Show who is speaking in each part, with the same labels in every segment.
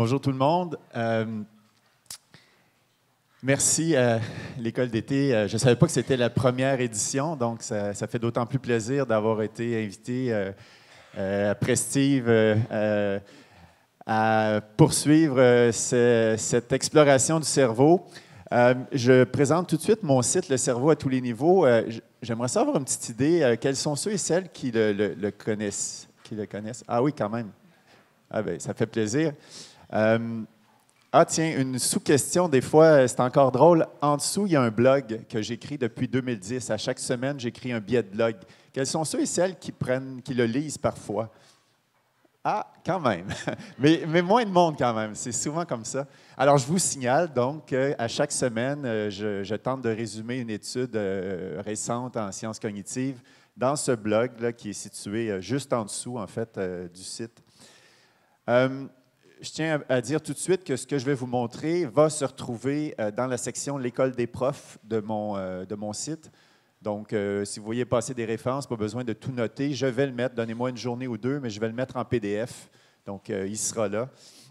Speaker 1: Bonjour tout le monde. Merci à l'École d'été. Je ne savais pas que c'était la première édition, donc ça fait d'autant plus plaisir d'avoir été invité à Prestige à poursuivre cette exploration du cerveau. Je présente tout de suite mon site, Le cerveau à tous les niveaux. J'aimerais savoir une petite idée. Quels sont ceux et celles qui le connaissent? Qui le connaissent? Ah oui, quand même. Ah bien, ça fait plaisir. Tiens, une sous-question, des fois, c'est encore drôle. En dessous, il y a un blog que j'écris depuis 2010. À chaque semaine, j'écris un billet de blog. Quels sont ceux et celles qui le lisent parfois? Ah, quand même. mais moins de monde quand même. C'est souvent comme ça. Alors, je vous signale donc qu'à chaque semaine, je tente de résumer une étude récente en sciences cognitives dans ce blog là, qui est situé juste en dessous, en fait, du site. Je tiens à dire tout de suite que ce que je vais vous montrer va se retrouver dans la section « L'école des profs » de mon site. Donc, si vous voyez passer des références, pas besoin de tout noter. Je vais le mettre, donnez-moi une journée ou deux, mais je vais le mettre en PDF. Donc, il sera là.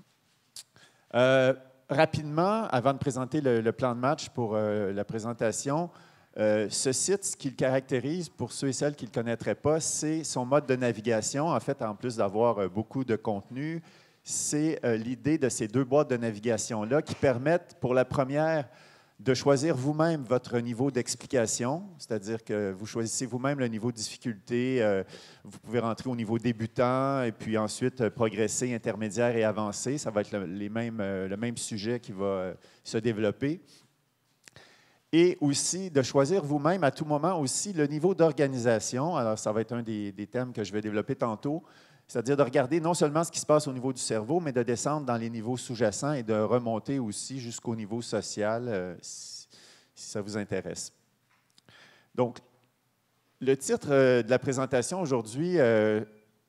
Speaker 1: Rapidement, avant de présenter le plan de match pour la présentation, ce site, ce qui le caractérise, pour ceux et celles qui ne le connaîtraient pas, c'est son mode de navigation. En fait, en plus d'avoir beaucoup de contenu, c'est l'idée de ces deux boîtes de navigation-là qui permettent, pour la première, de choisir vous-même votre niveau d'explication, c'est-à-dire que vous choisissez vous-même le niveau de difficulté. Vous pouvez rentrer au niveau débutant et puis ensuite progresser, intermédiaire et avancé. Ça va être le même sujet qui va se développer. Et aussi de choisir vous-même à tout moment aussi le niveau d'organisation. Alors, ça va être un des thèmes que je vais développer tantôt. C'est-à-dire de regarder non seulement ce qui se passe au niveau du cerveau, mais de descendre dans les niveaux sous-jacents et de remonter aussi jusqu'au niveau social, si ça vous intéresse. Donc, le titre de la présentation aujourd'hui, à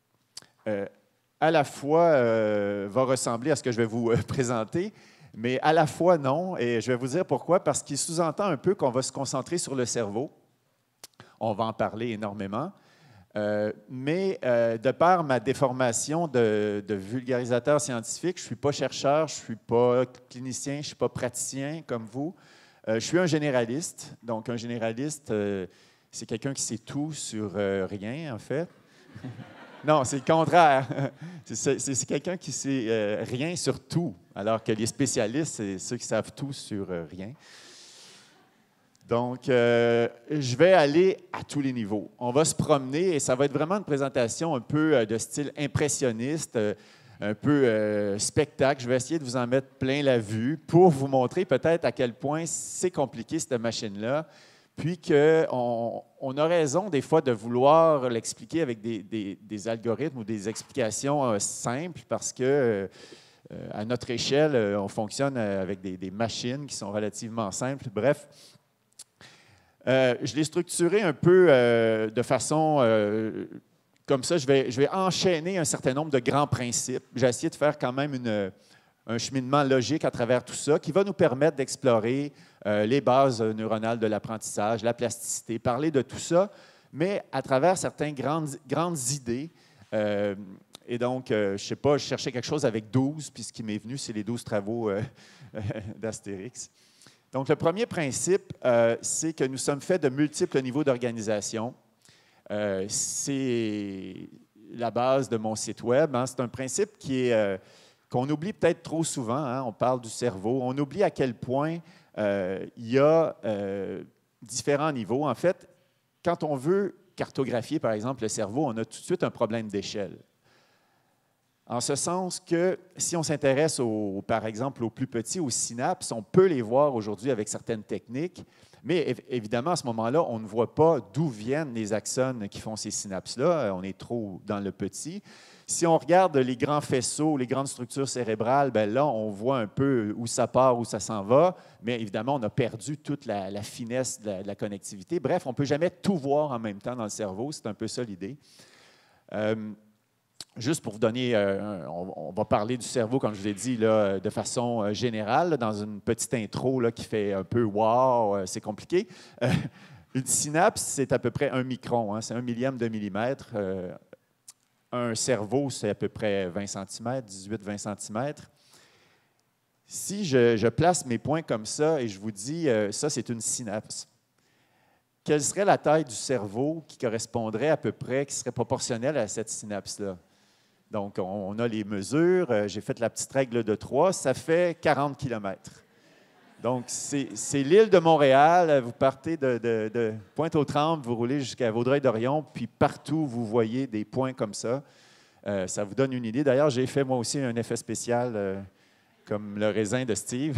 Speaker 1: la fois, va ressembler à ce que je vais vous présenter, mais à la fois non, et je vais vous dire pourquoi, parce qu'il sous-entend un peu qu'on va se concentrer sur le cerveau. On va en parler énormément. Mais de par ma déformation de vulgarisateur scientifique, je ne suis pas chercheur, je ne suis pas clinicien, je ne suis pas praticien comme vous. Je suis un généraliste. Donc, un généraliste, c'est quelqu'un qui sait tout sur rien, en fait. Non, c'est le contraire. C'est quelqu'un qui sait rien sur tout, alors que les spécialistes, c'est ceux qui savent tout sur rien. Donc, je vais aller à tous les niveaux. On va se promener et ça va être vraiment une présentation un peu de style impressionniste, un peu spectacle. Je vais essayer de vous en mettre plein la vue pour vous montrer peut-être à quel point c'est compliqué, cette machine-là, puis qu'on a raison des fois de vouloir l'expliquer avec des algorithmes ou des explications simples parce que à notre échelle, on fonctionne avec des machines qui sont relativement simples. Bref, je l'ai structuré un peu de façon comme ça. Je vais enchaîner un certain nombre de grands principes. J'ai essayé de faire quand même un cheminement logique à travers tout ça qui va nous permettre d'explorer les bases neuronales de l'apprentissage, la plasticité, parler de tout ça, mais à travers certaines grandes idées. Et donc, je ne sais pas, je cherchais quelque chose avec 12, puis ce qui m'est venu, c'est les 12 travaux d'Astérix. Donc, le premier principe, c'est que nous sommes faits de multiples niveaux d'organisation. C'est la base de mon site Web. Hein. C'est un principe qu'on oublie peut-être trop souvent. Hein. On parle du cerveau. On oublie à quel point il y a différents niveaux. En fait, quand on veut cartographier, par exemple, le cerveau, on a tout de suite un problème d'échelle. En ce sens que si on s'intéresse, par exemple, aux plus petits, aux synapses, on peut les voir aujourd'hui avec certaines techniques, mais évidemment, à ce moment-là, on ne voit pas d'où viennent les axones qui font ces synapses-là. On est trop dans le petit. Si on regarde les grands faisceaux, les grandes structures cérébrales, bien là, on voit un peu où ça part, où ça s'en va, mais évidemment, on a perdu toute la finesse de la connectivité. Bref, on ne peut jamais tout voir en même temps dans le cerveau. C'est un peu ça l'idée. Juste pour vous donner, on va parler du cerveau, comme je vous l'ai dit, là, de façon générale, là, dans une petite intro là, qui fait un peu « wow », c'est compliqué. Une synapse, c'est à peu près 1 micron, hein, c'est 1 millième de millimètre. Un cerveau, c'est à peu près 20 cm, 18-20 cm. Si je place mes points comme ça et je vous dis, ça, c'est une synapse, quelle serait la taille du cerveau qui correspondrait à peu près, qui serait proportionnelle à cette synapse-là? Donc, on a les mesures. J'ai fait la petite règle de 3. Ça fait 40 kilomètres. Donc, c'est l'île de Montréal. Vous partez de Pointe-aux-Trembles, vous roulez jusqu'à Vaudreuil-Dorion, puis partout, vous voyez des points comme ça. Ça vous donne une idée. D'ailleurs, j'ai fait moi aussi un effet spécial comme le raisin de Steve.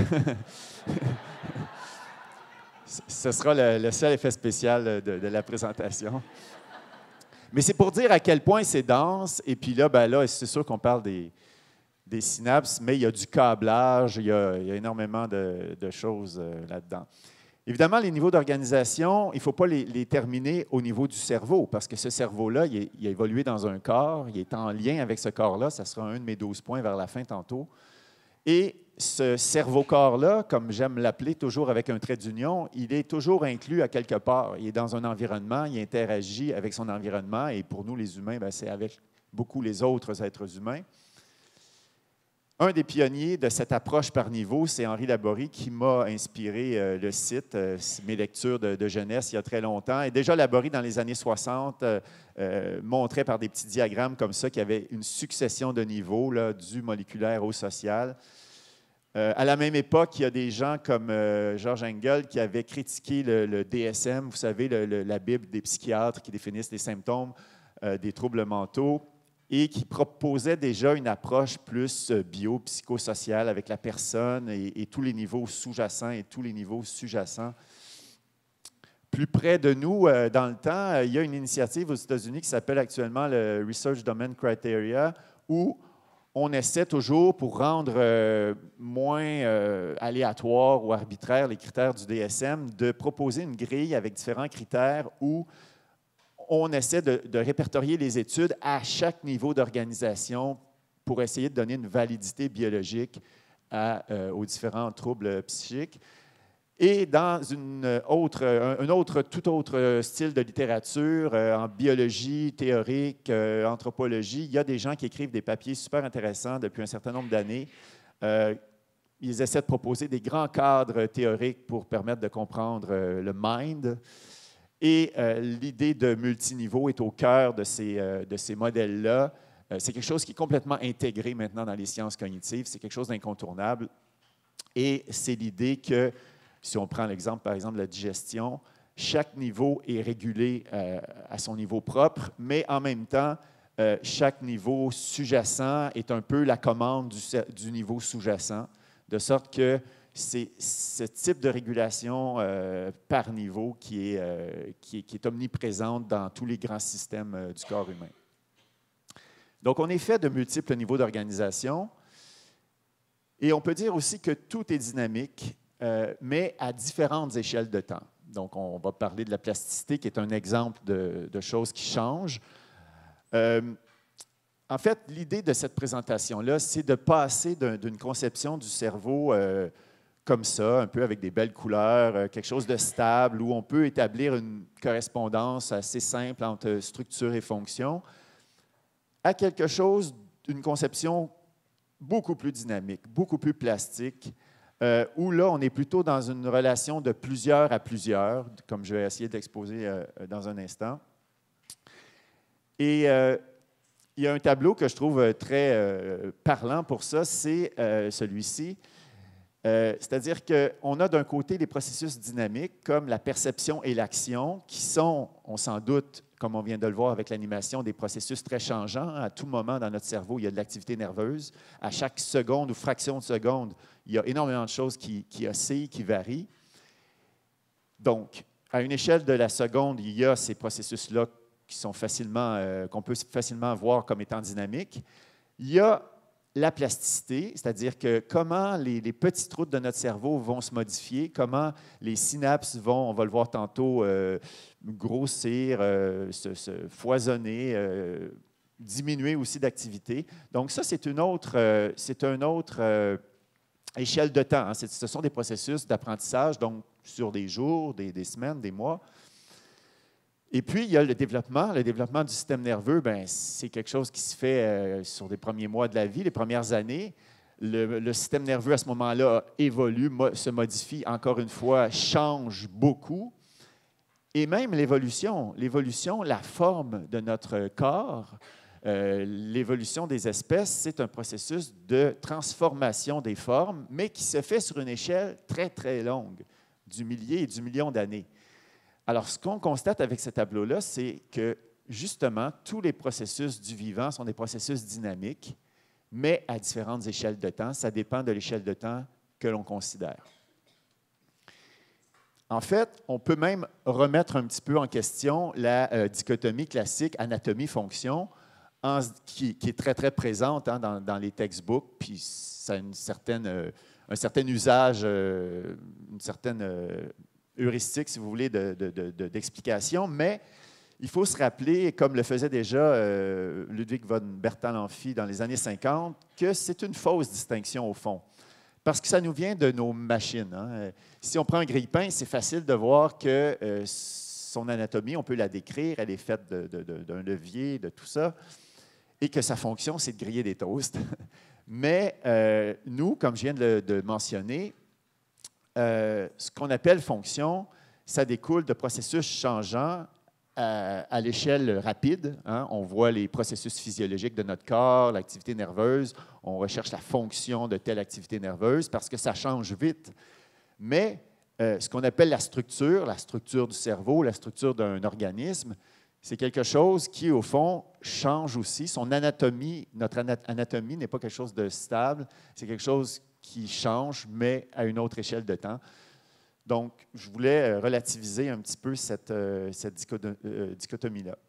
Speaker 1: Ce sera le seul effet spécial de la présentation. Mais c'est pour dire à quel point c'est dense. Et puis là, ben là, c'est sûr qu'on parle des synapses, mais il y a du câblage, il y a énormément de choses là-dedans. Évidemment, les niveaux d'organisation, il ne faut pas les terminer au niveau du cerveau, parce que ce cerveau-là, il a évolué dans un corps, il est en lien avec ce corps-là. Ça sera un de mes 12 points vers la fin tantôt. Et ce cerveau-corps-là, comme j'aime l'appeler toujours avec un trait d'union, il est toujours inclus à quelque part. Il est dans un environnement, il interagit avec son environnement, et pour nous, les humains, c'est avec beaucoup les autres êtres humains. Un des pionniers de cette approche par niveau, c'est Henri Laborie qui m'a inspiré le site, mes lectures de jeunesse il y a très longtemps. Et déjà, Laborie, dans les années 60, montrait par des petits diagrammes comme ça qu'il y avait une succession de niveaux, là, du moléculaire au social. À la même époque, il y a des gens comme George Engel qui avaient critiqué le DSM, vous savez, la Bible des psychiatres qui définissent les symptômes des troubles mentaux, et qui proposait déjà une approche plus bio-psychosociale avec la personne et tous les niveaux sous-jacents et tous les niveaux sous-jacents. Plus près de nous, dans le temps, il y a une initiative aux États-Unis qui s'appelle actuellement le Research Domain Criteria, où on essaie toujours, pour rendre moins aléatoire ou arbitraire les critères du DSM, de proposer une grille avec différents critères où on essaie de répertorier les études à chaque niveau d'organisation pour essayer de donner une validité biologique aux différents troubles psychiques. Et dans tout autre style de littérature, en biologie théorique, anthropologie, il y a des gens qui écrivent des papiers super intéressants depuis un certain nombre d'années. Ils essaient de proposer des grands cadres théoriques pour permettre de comprendre le mind. Et l'idée de multiniveau est au cœur de ces modèles-là. C'est quelque chose qui est complètement intégré maintenant dans les sciences cognitives. C'est quelque chose d'incontournable. Et c'est l'idée que, si on prend l'exemple, par exemple, de la digestion, chaque niveau est régulé à son niveau propre, mais en même temps, chaque niveau sous-jacent est un peu la commande du niveau sous-jacent, de sorte que c'est ce type de régulation par niveau qui est omniprésente dans tous les grands systèmes du corps humain. Donc, on est fait de multiples niveaux d'organisation et on peut dire aussi que tout est dynamique, mais à différentes échelles de temps. Donc, on va parler de la plasticité qui est un exemple de choses qui changent. En fait, l'idée de cette présentation-là, c'est de passer d'une conception du cerveau comme ça, un peu avec des belles couleurs, quelque chose de stable, où on peut établir une correspondance assez simple entre structure et fonction, à quelque chose, une conception beaucoup plus dynamique, beaucoup plus plastique, où là, on est plutôt dans une relation de plusieurs à plusieurs, comme je vais essayer d'exposer dans un instant. Et il y a un tableau que je trouve très parlant pour ça, c'est celui-ci. C'est-à-dire qu'on a d'un côté des processus dynamiques comme la perception et l'action qui sont, on s'en doute, comme on vient de le voir avec l'animation, des processus très changeants. À tout moment dans notre cerveau, il y a de l'activité nerveuse. À chaque seconde ou fraction de seconde, il y a énormément de choses qui oscillent, qui varient. Donc, à une échelle de la seconde, il y a ces processus-là qui sont qu'on peut facilement voir comme étant dynamiques. Il y a la plasticité, c'est-à-dire que comment les petites routes de notre cerveau vont se modifier, comment les synapses vont, on va le voir tantôt, grossir, se foisonner, diminuer aussi d'activité. Donc ça, c'est une autre échelle de temps. Hein. Ce sont des processus d'apprentissage, donc sur des jours, des semaines, des mois. Et puis, il y a le développement. Le développement du système nerveux, c'est quelque chose qui se fait sur les premiers mois de la vie, les premières années. Le système nerveux, à ce moment-là, évolue, se modifie, encore une fois, change beaucoup. Et même l'évolution, la forme de notre corps, l'évolution des espèces, c'est un processus de transformation des formes, mais qui se fait sur une échelle très, très longue, du millier et du million d'années. Alors, ce qu'on constate avec ce tableau-là, c'est que, justement, tous les processus du vivant sont des processus dynamiques, mais à différentes échelles de temps. Ça dépend de l'échelle de temps que l'on considère. En fait, on peut même remettre un petit peu en question la dichotomie classique anatomie-fonction, qui est très, très présente dans les textbooks, puis ça a un certain usage, une certaine heuristique, si vous voulez, d'explication, mais il faut se rappeler, comme le faisait déjà Ludwig von Bertalanffy dans les années 50, que c'est une fausse distinction au fond, parce que ça nous vient de nos machines. Hein. Si on prend un grille-pain, c'est facile de voir que son anatomie, on peut la décrire, elle est faite d'un levier, de tout ça, et que sa fonction, c'est de griller des toasts. Mais nous, comme je viens de mentionner, ce qu'on appelle fonction, ça découle de processus changeants à l'échelle rapide. Hein. On voit les processus physiologiques de notre corps, l'activité nerveuse, on recherche la fonction de telle activité nerveuse parce que ça change vite. Mais ce qu'on appelle la structure du cerveau, la structure d'un organisme, c'est quelque chose qui, au fond, change aussi. Son anatomie, notre anatomie n'est pas quelque chose de stable, c'est quelque chose qui change, mais à une autre échelle de temps. Donc, je voulais relativiser un petit peu cette dichotomie-là.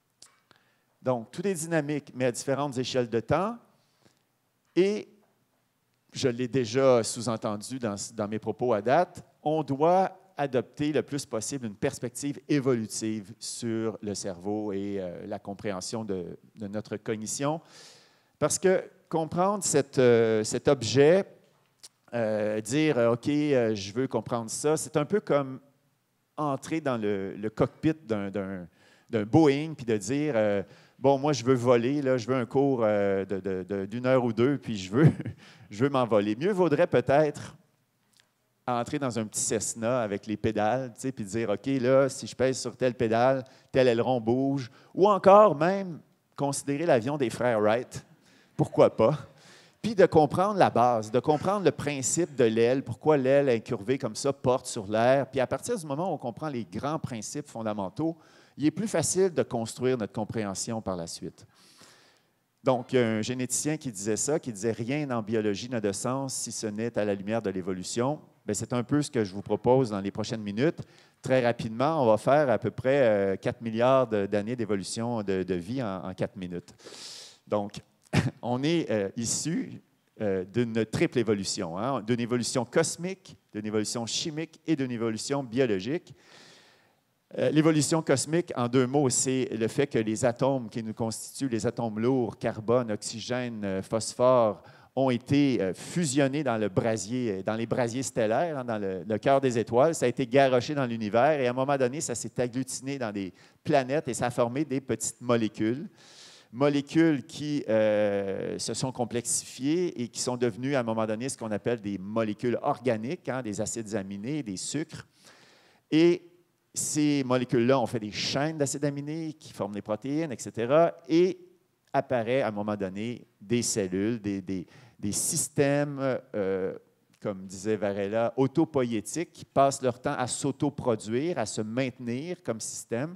Speaker 1: Donc, tout est dynamique, mais à différentes échelles de temps. Et, je l'ai déjà sous-entendu dans mes propos à date, on doit adopter le plus possible une perspective évolutive sur le cerveau et la compréhension de notre cognition. Parce que comprendre cet objet, dire « OK, je veux comprendre ça », c'est un peu comme entrer dans le cockpit d'un Boeing puis de dire bon, moi, je veux voler, là, je veux un cours d'une heure ou deux, puis je veux m'envoler. Mieux vaudrait peut-être entrer dans un petit Cessna avec les pédales, tu sais, puis dire, OK, là, si je pèse sur telle pédale, tel aileron bouge, ou encore même considérer l'avion des frères Wright, pourquoi pas, puis de comprendre la base, de comprendre le principe de l'aile, pourquoi l'aile incurvée comme ça porte sur l'air, puis à partir du moment où on comprend les grands principes fondamentaux, il est plus facile de construire notre compréhension par la suite. Donc, il y a un généticien qui disait ça, qui disait « Rien en biologie n'a de sens si ce n'est à la lumière de l'évolution ». C'est un peu ce que je vous propose dans les prochaines minutes. Très rapidement, on va faire à peu près 4 milliards d'années d'évolution de vie en 4 minutes. Donc, on est issu d'une triple évolution, hein, d'une évolution cosmique, d'une évolution chimique et d'une évolution biologique. L'évolution cosmique, en deux mots, c'est le fait que les atomes qui nous constituent, les atomes lourds, carbone, oxygène, phosphore, ont été fusionnés dans les brasiers stellaires, hein, dans le cœur des étoiles. Ça a été garoché dans l'univers et à un moment donné, ça s'est agglutiné dans des planètes et ça a formé des petites molécules. Molécules qui se sont complexifiées et qui sont devenues à un moment donné ce qu'on appelle des molécules organiques, hein, des acides aminés, des sucres. Et ces molécules-là ont fait des chaînes d'acides aminés qui forment des protéines, etc. Et apparaît à un moment donné des cellules, des systèmes, comme disait Varela, autopoïétiques, qui passent leur temps à s'autoproduire, à se maintenir comme système.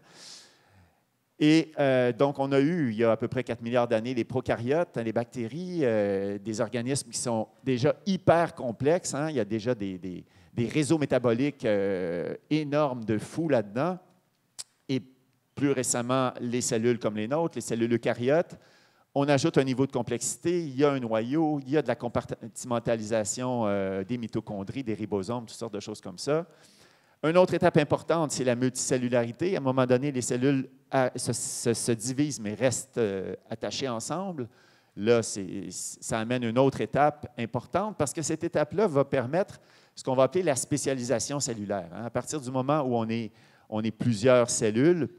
Speaker 1: Et donc, on a eu, il y a à peu près 4 milliards d'années, les prokaryotes, hein, les bactéries, des organismes qui sont déjà hyper complexes. Hein, il y a déjà des réseaux métaboliques énormes de fous là-dedans. Et plus récemment, les cellules comme les nôtres, les cellules eucaryotes. On ajoute un niveau de complexité, il y a un noyau, il y a de la compartimentalisation des mitochondries, des ribosomes, toutes sortes de choses comme ça. Une autre étape importante, c'est la multicellularité. À un moment donné, les cellules se divisent, mais restent attachées ensemble. Là, ça amène une autre étape importante parce que cette étape-là va permettre ce qu'on va appeler la spécialisation cellulaire. Hein. À partir du moment où on est plusieurs cellules,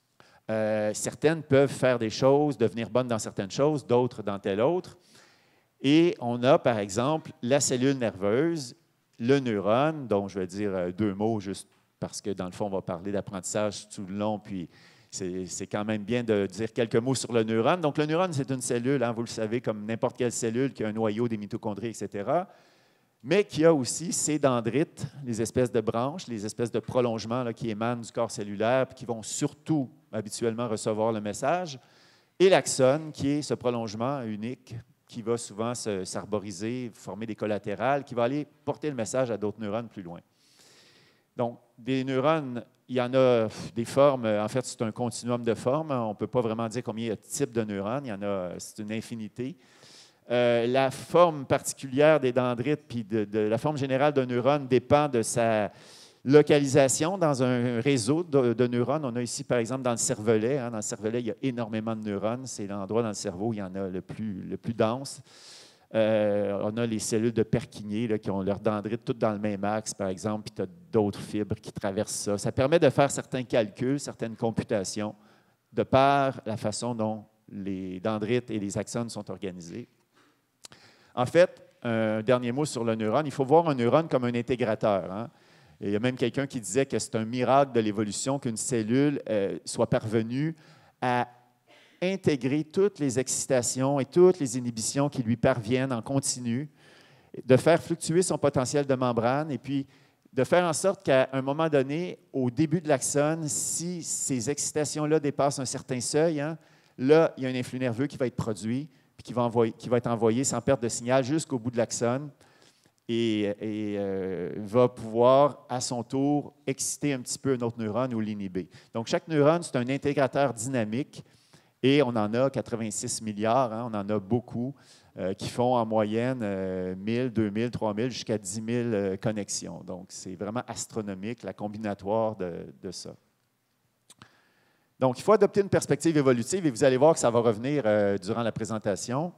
Speaker 1: certaines peuvent faire des choses, devenir bonnes dans certaines choses, d'autres dans telle autre. Et on a, par exemple, la cellule nerveuse, le neurone, dont je vais dire deux mots juste parce que, dans le fond, on va parler d'apprentissage tout le long, puis c'est quand même bien de dire quelques mots sur le neurone. Donc, le neurone, c'est une cellule, hein, vous le savez, comme n'importe quelle cellule qui a un noyau, des mitochondries, etc., mais qui a aussi ces dendrites, les espèces de branches, les espèces de prolongements là, qui émanent du corps cellulaire, puis qui vont surtout, habituellement, recevoir le message, et l'axone, qui est ce prolongement unique qui va souvent s'arboriser, former des collatérales, qui va aller porter le message à d'autres neurones plus loin. Donc, des neurones, il y en a des formes. En fait, c'est un continuum de formes. On ne peut pas vraiment dire combien il y a de types de neurones. Il y en a, c'est une infinité. La forme particulière des dendrites puis de la forme générale d'un neurone dépend de sa localisation dans un réseau de neurones. On a ici, par exemple, dans le cervelet. Hein, dans le cervelet, il y a énormément de neurones. C'est l'endroit dans le cerveau où il y en a le plus dense. On a les cellules de Purkinje là, qui ont leurs dendrites toutes dans le même axe, par exemple, puis tu as d'autres fibres qui traversent ça. Ça permet de faire certains calculs, certaines computations, de par la façon dont les dendrites et les axones sont organisés. En fait, un dernier mot sur le neurone, il faut voir un neurone comme un intégrateur. Hein. Il y a même quelqu'un qui disait que c'est un miracle de l'évolution qu'une cellule soit parvenue à intégrer toutes les excitations et toutes les inhibitions qui lui parviennent en continu, de faire fluctuer son potentiel de membrane et puis de faire en sorte qu'à un moment donné, au début de l'axone, si ces excitations-là dépassent un certain seuil, hein, là, il y a un influx nerveux qui va être produit puis qui va être envoyé sans perte de signal jusqu'au bout de l'axone et va pouvoir, à son tour, exciter un petit peu un autre neurone ou l'inhiber. Donc, chaque neurone, c'est un intégrateur dynamique. Et on en a 86 milliards, hein, on en a beaucoup, qui font en moyenne 1000, 2000, 3000, jusqu'à 10 000 connexions. Donc, c'est vraiment astronomique, la combinatoire de ça. Donc, il faut adopter une perspective évolutive et vous allez voir que ça va revenir durant la présentation.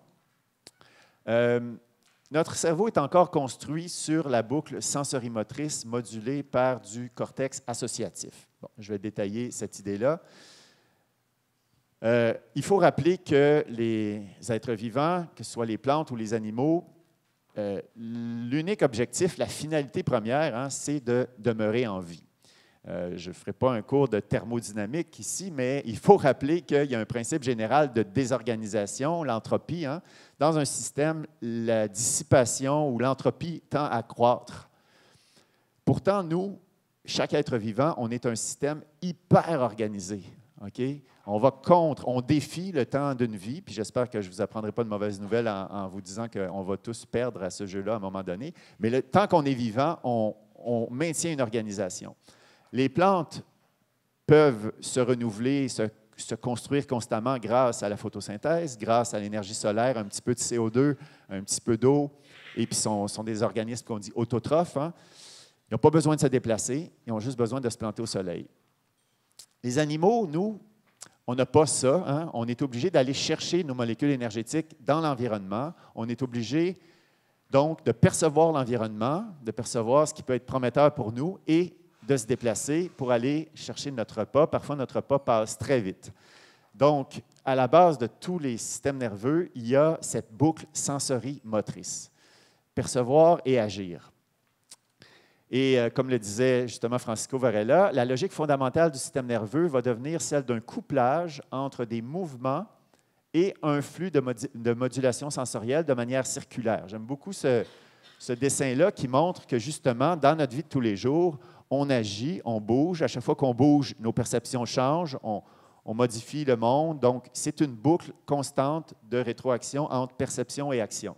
Speaker 1: Notre cerveau est encore construit sur la boucle sensorimotrice modulée par du cortex associatif. Bon, je vais détailler cette idée-là. Il faut rappeler que les êtres vivants, que ce soit les plantes ou les animaux, l'unique objectif, la finalité première, hein, c'est de demeurer en vie. Je ne ferai pas un cours de thermodynamique ici, mais il faut rappeler qu'il y a un principe général de désorganisation, l'entropie. Hein. Dans un système, la dissipation ou l'entropie tend à croître. Pourtant, nous, chaque être vivant, on est un système hyper organisé. Okay? On défie le temps d'une vie, puis j'espère que je ne vous apprendrai pas de mauvaises nouvelles en vous disant qu'on va tous perdre à ce jeu-là à un moment donné. Mais tant qu'on est vivant, on maintient une organisation. Les plantes peuvent se renouveler, se construire constamment grâce à la photosynthèse, grâce à l'énergie solaire, un petit peu de CO2, un petit peu d'eau, et puis sont des organismes qu'on dit autotrophes. Hein. Ils n'ont pas besoin de se déplacer, ils ont juste besoin de se planter au soleil. Les animaux, nous, on n'a pas ça. Hein? On est obligé d'aller chercher nos molécules énergétiques dans l'environnement. On est obligé, donc, de percevoir l'environnement, de percevoir ce qui peut être prometteur pour nous et de se déplacer pour aller chercher notre repas. Parfois, notre repas passe très vite. Donc, à la base de tous les systèmes nerveux, il y a cette boucle sensorimotrice. Percevoir et agir. Et comme le disait justement Francisco Varela, la logique fondamentale du système nerveux va devenir celle d'un couplage entre des mouvements et un flux de modulation sensorielle de manière circulaire. J'aime beaucoup ce dessin-là qui montre que justement, dans notre vie de tous les jours, on agit, on bouge. À chaque fois qu'on bouge, nos perceptions changent, on modifie le monde. Donc, c'est une boucle constante de rétroaction entre perception et action.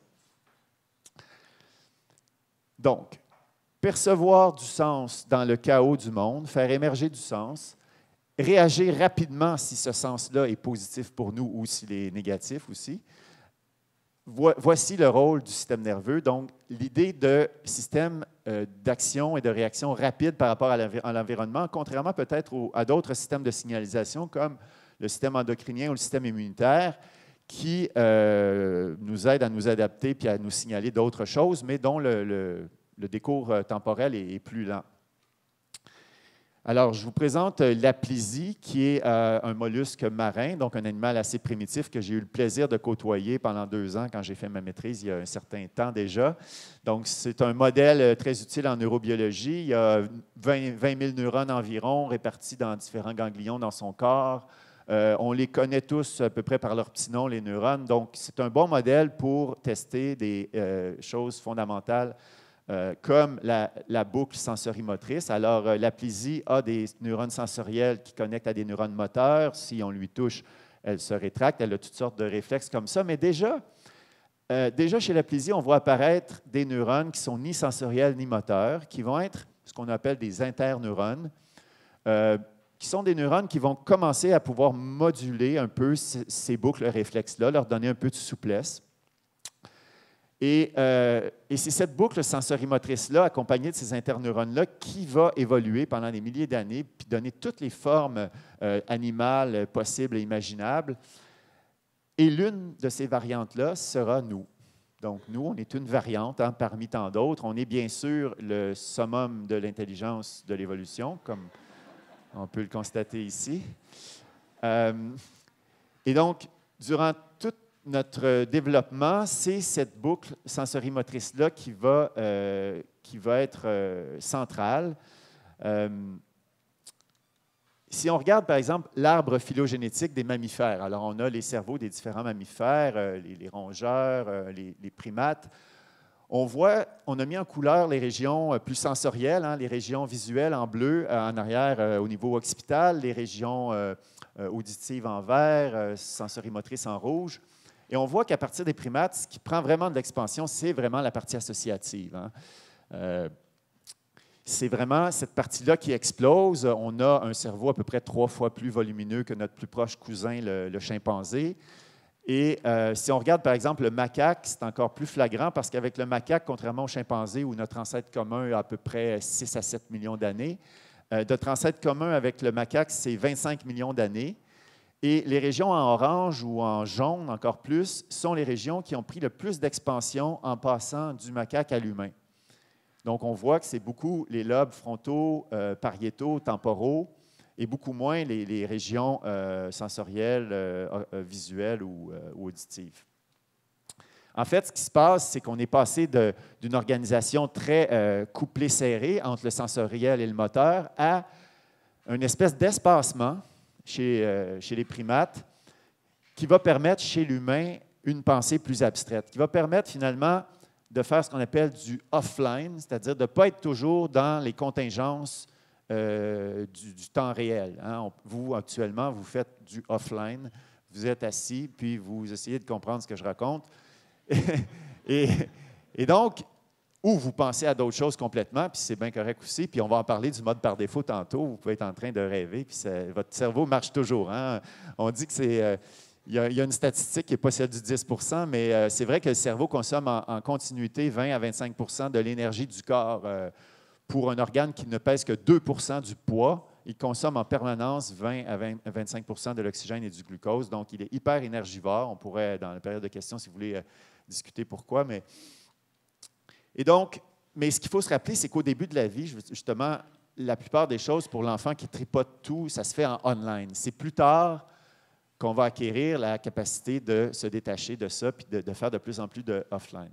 Speaker 1: Donc, percevoir du sens dans le chaos du monde, faire émerger du sens, réagir rapidement si ce sens-là est positif pour nous ou s'il est négatif aussi. Voici le rôle du système nerveux. Donc, l'idée de système d'action et de réaction rapide par rapport à l'environnement, contrairement peut-être à d'autres systèmes de signalisation comme le système endocrinien ou le système immunitaire, qui nous aident à nous adapter puis à nous signaler d'autres choses, mais dont le décours temporel est plus lent. Alors, je vous présente l'aplysie, qui est un mollusque marin, donc un animal assez primitif que j'ai eu le plaisir de côtoyer pendant 2 ans quand j'ai fait ma maîtrise il y a un certain temps déjà. Donc, c'est un modèle très utile en neurobiologie. Il y a 20 000 neurones environ répartis dans différents ganglions dans son corps. On les connaît tous à peu près par leur petit nom, les neurones. Donc, c'est un bon modèle pour tester des choses fondamentales comme la boucle sensorimotrice. Alors, l'aplysie a des neurones sensoriels qui connectent à des neurones moteurs. Si on lui touche, elle se rétracte. Elle a toutes sortes de réflexes comme ça. Mais déjà chez l'aplysie, on voit apparaître des neurones qui sont ni sensoriels ni moteurs, qui vont être ce qu'on appelle des interneurones, qui sont des neurones qui vont commencer à pouvoir moduler un peu ces boucles réflexes-là, leur donner un peu de souplesse. Et c'est cette boucle sensorimotrice-là, accompagnée de ces interneurones-là, qui va évoluer pendant des milliers d'années, puis donner toutes les formes animales possibles et imaginables. Et l'une de ces variantes-là sera nous. Donc, nous, on est une variante parmi tant d'autres. On est bien sûr le summum de l'intelligence de l'évolution, comme on peut le constater ici. Et donc, durant toute notre développement, c'est cette boucle sensorimotrice-là qui va être centrale. Si on regarde, par exemple, l'arbre phylogénétique des mammifères, alors on a les cerveaux des différents mammifères, les rongeurs, les primates. On a mis en couleur les régions plus sensorielles, les régions visuelles en bleu en arrière au niveau occipital, les régions auditives en vert, sensorimotrices en rouge. Et on voit qu'à partir des primates, ce qui prend vraiment de l'expansion, c'est vraiment la partie associative. C'est vraiment cette partie-là qui explose. On a un cerveau à peu près 3 fois plus volumineux que notre plus proche cousin, le chimpanzé. Et si on regarde, par exemple, le macaque, c'est encore plus flagrant parce qu'avec le macaque, contrairement au chimpanzé, où notre ancêtre commun a à peu près 6 à 7 millions d'années, notre ancêtre commun avec le macaque, c'est 25 millions d'années. Et les régions en orange ou en jaune, encore plus, sont les régions qui ont pris le plus d'expansion en passant du macaque à l'humain. Donc, on voit que c'est beaucoup les lobes frontaux, pariétaux, temporaux, et beaucoup moins les régions sensorielles, visuelles ou auditives. En fait, ce qui se passe, c'est qu'on est passé d'une organisation très couplée, serrée entre le sensoriel et le moteur à une espèce d'espacement chez les primates qui va permettre chez l'humain une pensée plus abstraite, qui va permettre finalement de faire ce qu'on appelle du offline, c'est-à-dire de ne pas être toujours dans les contingences du temps réel. Vous, actuellement, vous faites du offline, vous êtes assis, puis vous essayez de comprendre ce que je raconte. et donc, ou vous pensez à d'autres choses complètement, puis c'est bien correct aussi, puis on va en parler du mode par défaut tantôt. Vous pouvez être en train de rêver, puis votre cerveau marche toujours. On dit que c'est... Il y a une statistique qui n'est pas celle du 10 %, mais c'est vrai que le cerveau consomme en continuité 20 à 25 % de l'énergie du corps. Pour un organe qui ne pèse que 2 % du poids, il consomme en permanence 20 à 25 % de l'oxygène et du glucose. Donc, il est hyper énergivore. On pourrait, dans la période de questions, si vous voulez, discuter pourquoi. Et donc, mais ce qu'il faut se rappeler, c'est qu'au début de la vie, justement, la plupart des choses pour l'enfant qui tripote tout, ça se fait en online. C'est plus tard qu'on va acquérir la capacité de se détacher de ça puis de faire de plus en plus de offline.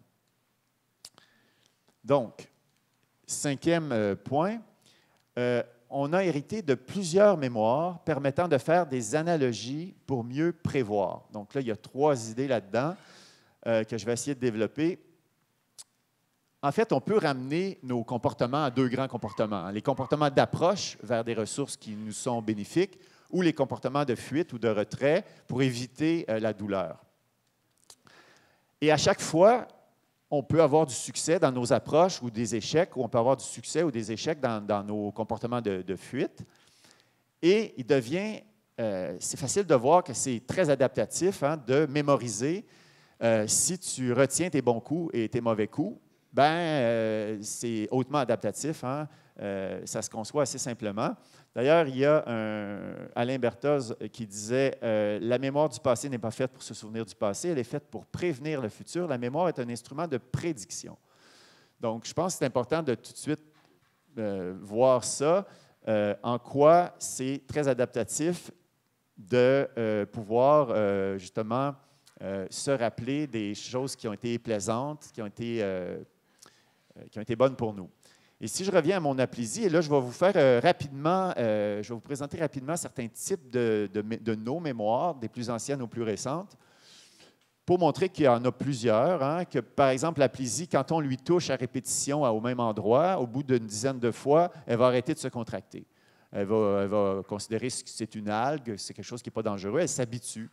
Speaker 1: Donc, 5e point, on a hérité de plusieurs mémoires permettant de faire des analogies pour mieux prévoir. Donc là, il y a 3 idées là-dedans que je vais essayer de développer. En fait, on peut ramener nos comportements à 2 grands comportements. Les comportements d'approche vers des ressources qui nous sont bénéfiques ou les comportements de fuite ou de retrait pour éviter la douleur. Et à chaque fois, on peut avoir du succès dans nos approches ou des échecs, ou on peut avoir du succès ou des échecs dans nos comportements de fuite. Et il devient, c'est facile de voir que c'est très adaptatif de mémoriser. Si tu retiens tes bons coups et tes mauvais coups, c'est hautement adaptatif. Ça se conçoit assez simplement. D'ailleurs, il y a Alain Berthoz qui disait « La mémoire du passé n'est pas faite pour se souvenir du passé, elle est faite pour prévenir le futur. La mémoire est un instrument de prédiction. » Donc, je pense que c'est important de tout de suite voir ça. en quoi c'est très adaptatif de pouvoir justement se rappeler des choses qui ont été plaisantes, qui ont été bonnes pour nous. Et si je reviens à mon applisie, et là, je vais vous faire rapidement, je vais vous présenter rapidement certains types de nos mémoires, des plus anciennes aux plus récentes, pour montrer qu'il y en a plusieurs, hein, que par exemple, l'applisie, quand on lui touche à répétition au même endroit, au bout d'une dizaine de fois, elle va arrêter de se contracter. Elle va considérer que c'est une algue, c'est quelque chose qui n'est pas dangereux, elle s'habitue.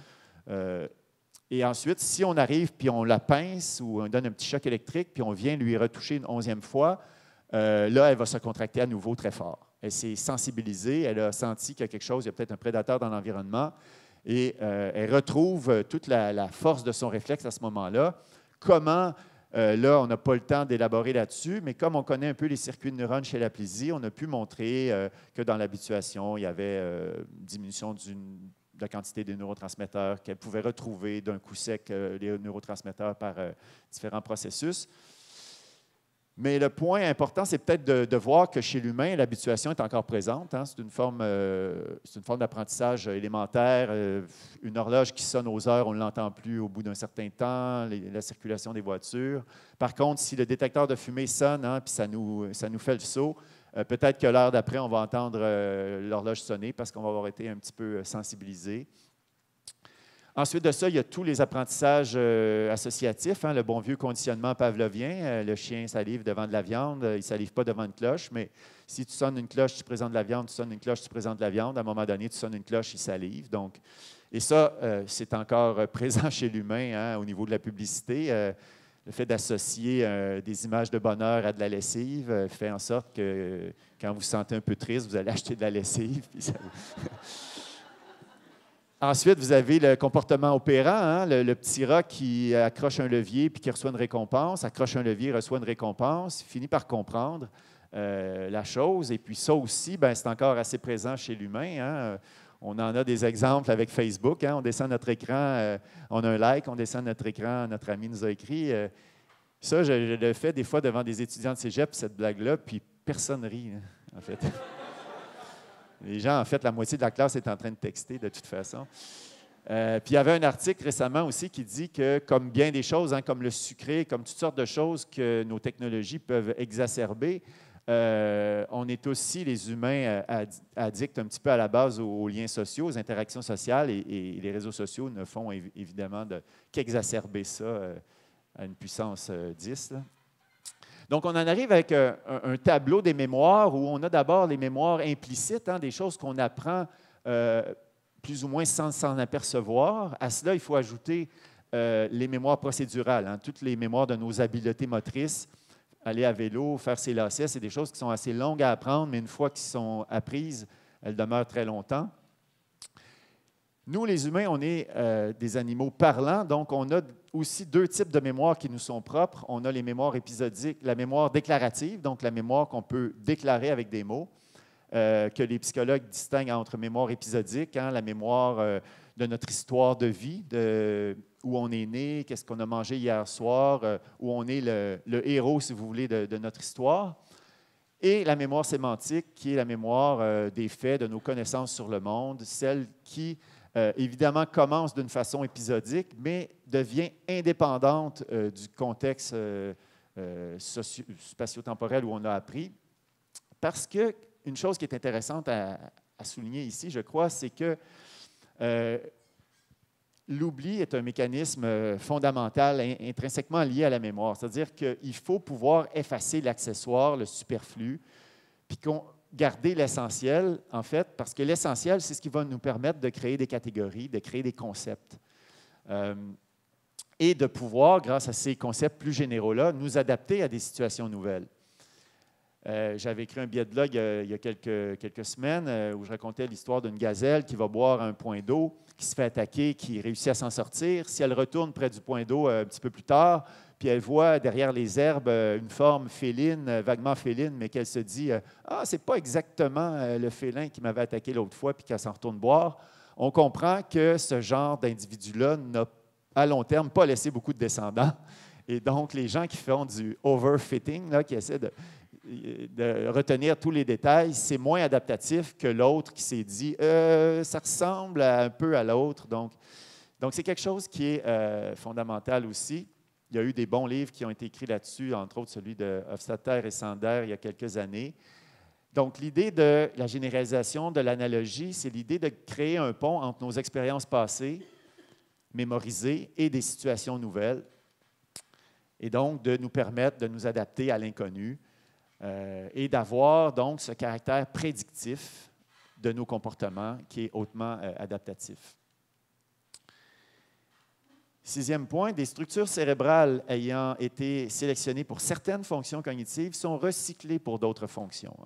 Speaker 1: Et ensuite, si on arrive puis on la pince ou on donne un petit choc électrique puis on vient lui retoucher une 11e fois, là, elle va se contracter à nouveau très fort. Elle s'est sensibilisée, elle a senti qu'il y a quelque chose, il y a peut-être un prédateur dans l'environnement, et elle retrouve toute la force de son réflexe à ce moment-là. Comment, là, on n'a pas le temps d'élaborer là-dessus, mais comme on connaît un peu les circuits de neurones chez l'applisie, on a pu montrer que dans l'habituation, il y avait une diminution de la quantité des neurotransmetteurs, qu'elle pouvait retrouver d'un coup sec les neurotransmetteurs par différents processus. Mais le point important, c'est peut-être de voir que chez l'humain, l'habituation est encore présente. Hein? C'est une forme d'apprentissage élémentaire. Une horloge qui sonne aux heures, on ne l'entend plus au bout d'un certain temps, la circulation des voitures. Par contre, si le détecteur de fumée sonne, hein, puis ça nous fait le saut, peut-être que l'heure d'après, on va entendre l'horloge sonner parce qu'on va avoir été un petit peu sensibilisé. Ensuite de ça, il y a tous les apprentissages associatifs, hein, le bon vieux conditionnement pavlovien. Le chien salive devant de la viande, il ne salive pas devant une cloche, mais si tu sonnes une cloche, tu présentes de la viande, tu sonnes une cloche, tu présentes de la viande. À un moment donné, tu sonnes une cloche, il salive. Donc, et ça, c'est encore présent chez l'humain, hein, au niveau de la publicité. Le fait d'associer des images de bonheur à de la lessive fait en sorte que quand vous vous sentez un peu triste, vous allez acheter de la lessive. Puis ça... Ensuite, vous avez le comportement opérant, hein, le petit rat qui accroche un levier puis qui reçoit une récompense, accroche un levier, reçoit une récompense, finit par comprendre la chose. Et puis ça aussi, c'est encore assez présent chez l'humain. Hein. On en a des exemples avec Facebook. Hein. On descend notre écran, on a un like, on descend notre écran, notre ami nous a écrit. Ça, je le fais des fois devant des étudiants de cégep, cette blague-là, puis personne ne rit, hein, en fait. Les gens, en fait, la moitié de la classe est en train de texter de toute façon. Puis il y avait un article récemment aussi qui dit que, comme bien des choses, hein, comme le sucré, comme toutes sortes de choses que nos technologies peuvent exacerber, on est aussi, les humains, addicts un petit peu à la base aux liens sociaux, aux interactions sociales, et les réseaux sociaux ne font évidemment qu'exacerber ça à une puissance 10. Là. Donc, on en arrive avec un tableau des mémoires où on a d'abord les mémoires implicites, hein, des choses qu'on apprend plus ou moins sans s'en apercevoir. À cela, il faut ajouter les mémoires procédurales, hein, toutes les mémoires de nos habiletés motrices. Aller à vélo, faire ses lacets, c'est des choses qui sont assez longues à apprendre, mais une fois qu'elles sont apprises, elles demeurent très longtemps. Nous, les humains, on est des animaux parlants, donc on a aussi deux types de mémoires qui nous sont propres. On a les mémoires épisodiques, la mémoire déclarative, donc la mémoire qu'on peut déclarer avec des mots, que les psychologues distinguent entre mémoire épisodique, hein, la mémoire de notre histoire de vie, où on est né, qu'est-ce qu'on a mangé hier soir, où on est le héros, si vous voulez, de notre histoire. Et la mémoire sémantique, qui est la mémoire des faits, de nos connaissances sur le monde, celle qui évidemment, commence d'une façon épisodique, mais devient indépendante du contexte spatio-temporel où on a appris. Parce qu'une chose qui est intéressante à souligner ici, je crois, c'est que l'oubli est un mécanisme fondamental, intrinsèquement lié à la mémoire. C'est-à-dire qu'il faut pouvoir effacer l'accessoire, le superflu, puis garder l'essentiel, en fait, parce que l'essentiel, c'est ce qui va nous permettre de créer des catégories, de créer des concepts. Et de pouvoir, grâce à ces concepts plus généraux-là, nous adapter à des situations nouvelles. J'avais écrit un billet de blog il y a quelques semaines où je racontais l'histoire d'une gazelle qui va boire un point d'eau, qui se fait attaquer, qui réussit à s'en sortir. Si elle retourne près du point d'eau un petit peu plus tard, puis elle voit derrière les herbes une forme féline, vaguement féline, mais qu'elle se dit « Ah, c'est pas exactement le félin qui m'avait attaqué l'autre fois », puis qu'elle s'en retourne boire. On comprend que ce genre d'individu-là n'a, à long terme, pas laissé beaucoup de descendants. Et donc, les gens qui font du overfitting, là, qui essaient de retenir tous les détails, c'est moins adaptatif que l'autre qui s'est dit ça ressemble un peu à l'autre. Donc c'est quelque chose qui est fondamental aussi. Il y a eu des bons livres qui ont été écrits là-dessus, entre autres celui de Hofstadter et Sander il y a quelques années. Donc, l'idée de la généralisation de l'analogie, c'est l'idée de créer un pont entre nos expériences passées, mémorisées, et des situations nouvelles, et donc de nous permettre de nous adapter à l'inconnu et d'avoir donc ce caractère prédictif de nos comportements qui est hautement adaptatif. Sixième point, des structures cérébrales ayant été sélectionnées pour certaines fonctions cognitives sont recyclées pour d'autres fonctions.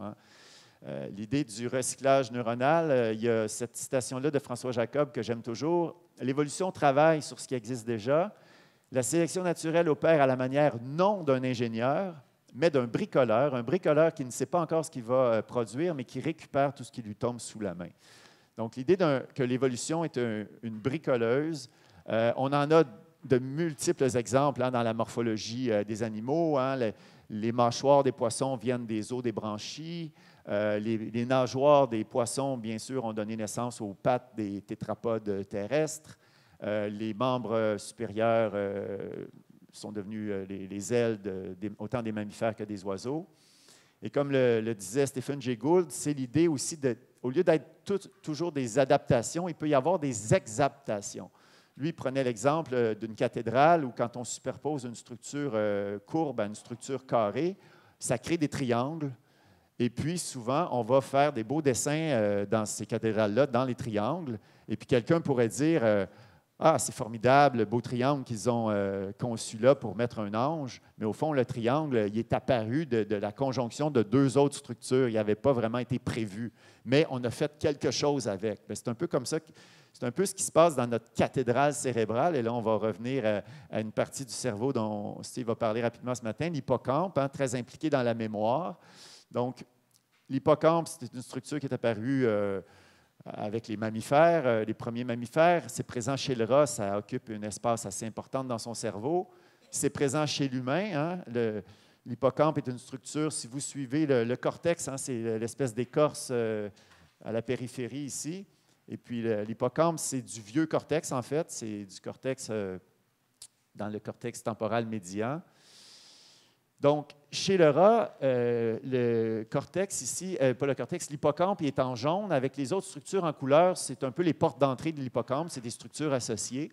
Speaker 1: L'idée du recyclage neuronal, il y a cette citation-là de François Jacob que j'aime toujours. L'évolution travaille sur ce qui existe déjà. La sélection naturelle opère à la manière non d'un ingénieur, mais d'un bricoleur, un bricoleur qui ne sait pas encore ce qu'il va produire, mais qui récupère tout ce qui lui tombe sous la main. Donc, l'idée que l'évolution est une bricoleuse, on en a de multiples exemples dans la morphologie des animaux. Les mâchoires des poissons viennent des os des branchies. Les nageoires des poissons, bien sûr, ont donné naissance aux pattes des tétrapodes terrestres. Les membres supérieurs sont devenus les ailes autant des mammifères que des oiseaux. Et comme le disait Stephen Jay Gould, c'est l'idée aussi au lieu d'être toujours des adaptations, il peut y avoir des exaptations. Lui, il prenait l'exemple d'une cathédrale où quand on superpose une structure courbe à une structure carrée, ça crée des triangles. Et puis, souvent, on va faire des beaux dessins dans ces cathédrales-là, dans les triangles. Et puis, quelqu'un pourrait dire ah, c'est formidable, le beau triangle qu'ils ont conçu là pour mettre un ange. Mais au fond, le triangle, il est apparu de la conjonction de deux autres structures. Il n'avait pas vraiment été prévu. Mais on a fait quelque chose avec. C'est un peu comme ça. C'est un peu ce qui se passe dans notre cathédrale cérébrale. Et là, on va revenir à une partie du cerveau dont Steve va parler rapidement ce matin, l'hippocampe, très impliqué dans la mémoire. Donc, l'hippocampe, c'est une structure qui est apparue avec les mammifères, les premiers mammifères. C'est présent chez le rat, ça occupe un espace assez important dans son cerveau. C'est présent chez l'humain. L'hippocampe est une structure, si vous suivez le cortex, c'est l'espèce d'écorce à la périphérie ici. Et puis l'hippocampe, c'est du vieux cortex, en fait. C'est du cortex dans le cortex temporal médian. Donc, chez le rat, le cortex ici, pas le cortex, l'hippocampe, il est en jaune. Avec les autres structures en couleur, c'est un peu les portes d'entrée de l'hippocampe. C'est des structures associées.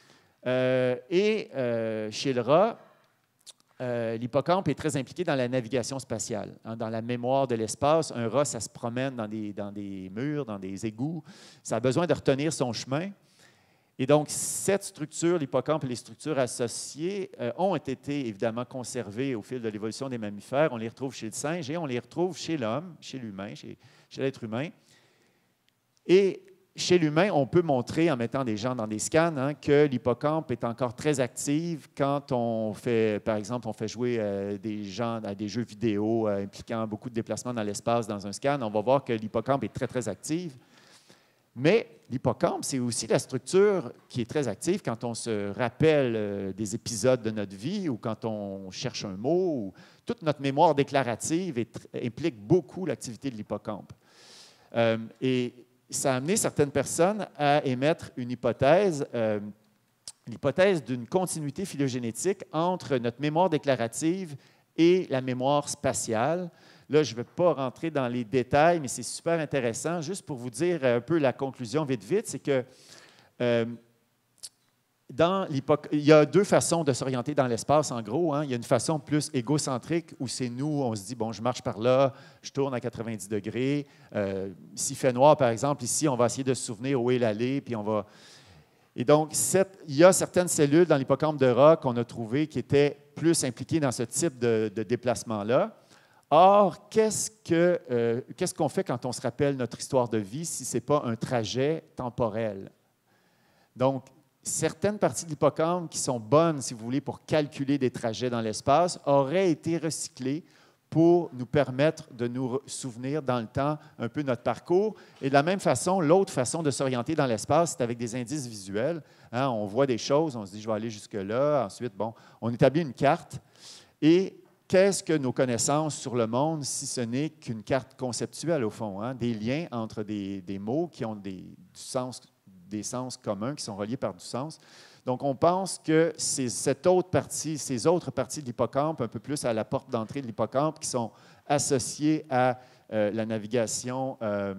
Speaker 1: Chez le rat, l'hippocampe est très impliqué dans la navigation spatiale, dans la mémoire de l'espace. Un rat, ça se promène dans des murs, dans des égouts. Ça a besoin de retenir son chemin. Et donc, cette structure, l'hippocampe et les structures associées, ont été évidemment conservées au fil de l'évolution des mammifères. On les retrouve chez le singe et on les retrouve chez l'homme, chez l'humain, chez l'être humain. Et chez l'humain, on peut montrer, en mettant des gens dans des scans, que l'hippocampe est encore très active quand on fait, par exemple, on fait jouer des gens à des jeux vidéo impliquant beaucoup de déplacements dans l'espace dans un scan. On va voir que l'hippocampe est très, très active. Mais l'hippocampe, c'est aussi la structure qui est très active quand on se rappelle des épisodes de notre vie ou quand on cherche un mot. Ou toute notre mémoire déclarative implique beaucoup l'activité de l'hippocampe. Et ça a amené certaines personnes à émettre une hypothèse, l'hypothèse d'une continuité phylogénétique entre notre mémoire déclarative et la mémoire spatiale. Là, je ne vais pas rentrer dans les détails, mais c'est super intéressant. Juste pour vous dire un peu la conclusion vite, c'est que il y a deux façons de s'orienter dans l'espace, en gros. Il y a une façon plus égocentrique où c'est nous, on se dit, bon, je marche par là, je tourne à 90 degrés. S'il fait noir, par exemple, ici, on va essayer de se souvenir où est l'allée, puis on va... Et donc, il y a certaines cellules dans l'hippocampe de rat qu'on a trouvées qui étaient plus impliquées dans ce type de déplacement-là. Or, qu'est-ce qu'on fait quand on se rappelle notre histoire de vie si ce n'est pas un trajet temporel? Donc, certaines parties de l'hippocampe qui sont bonnes, si vous voulez, pour calculer des trajets dans l'espace, auraient été recyclées pour nous permettre de nous souvenir dans le temps un peu notre parcours. Et de la même façon, l'autre façon de s'orienter dans l'espace, c'est avec des indices visuels. On voit des choses, on se dit, je vais aller jusque-là. Ensuite, bon, on établit une carte et qu'est-ce que nos connaissances sur le monde si ce n'est qu'une carte conceptuelle, au fond, hein? Des liens entre des mots qui ont des sens communs, qui sont reliés par du sens. Donc, on pense que c'est ces autres parties de l'hippocampe, un peu plus à la porte d'entrée de l'hippocampe, qui sont associées à la navigation.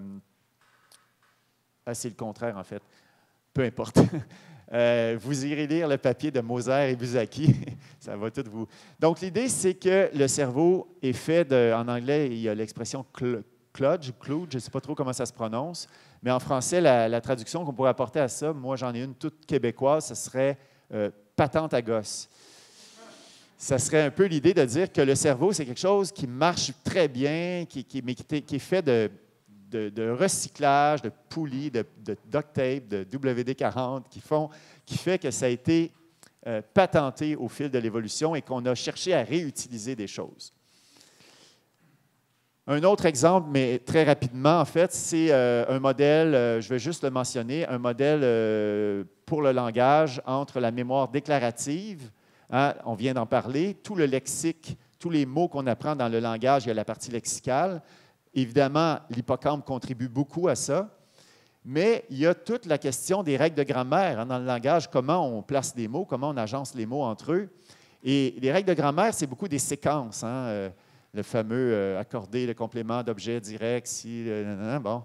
Speaker 1: C'est le contraire, en fait. Peu importe. Vous irez lire le papier de Moser et Buzaki. Ça va tout vous... Donc, l'idée, c'est que le cerveau est fait en anglais, il y a l'expression kludge, je ne sais pas trop comment ça se prononce, mais en français, la traduction qu'on pourrait apporter à ça, moi, j'en ai une toute québécoise, ce serait patente à gosse. Ça serait un peu l'idée de dire que le cerveau, c'est quelque chose qui marche très bien, mais qui est fait de recyclage, de poulies, de duct tape, de WD-40, qui fait que ça a été patenté au fil de l'évolution et qu'on a cherché à réutiliser des choses. Un autre exemple, mais très rapidement, en fait, c'est un modèle, je vais juste le mentionner, un modèle pour le langage entre la mémoire déclarative, hein, on vient d'en parler, tout le lexique, tous les mots qu'on apprend dans le langage, il y a la partie lexicale. Évidemment, l'hippocampe contribue beaucoup à ça, mais il y a toute la question des règles de grammaire hein, dans le langage, comment on place des mots, comment on agence les mots entre eux. Et les règles de grammaire, c'est beaucoup des séquences, hein, le fameux accorder, le complément d'objet direct, si, bon.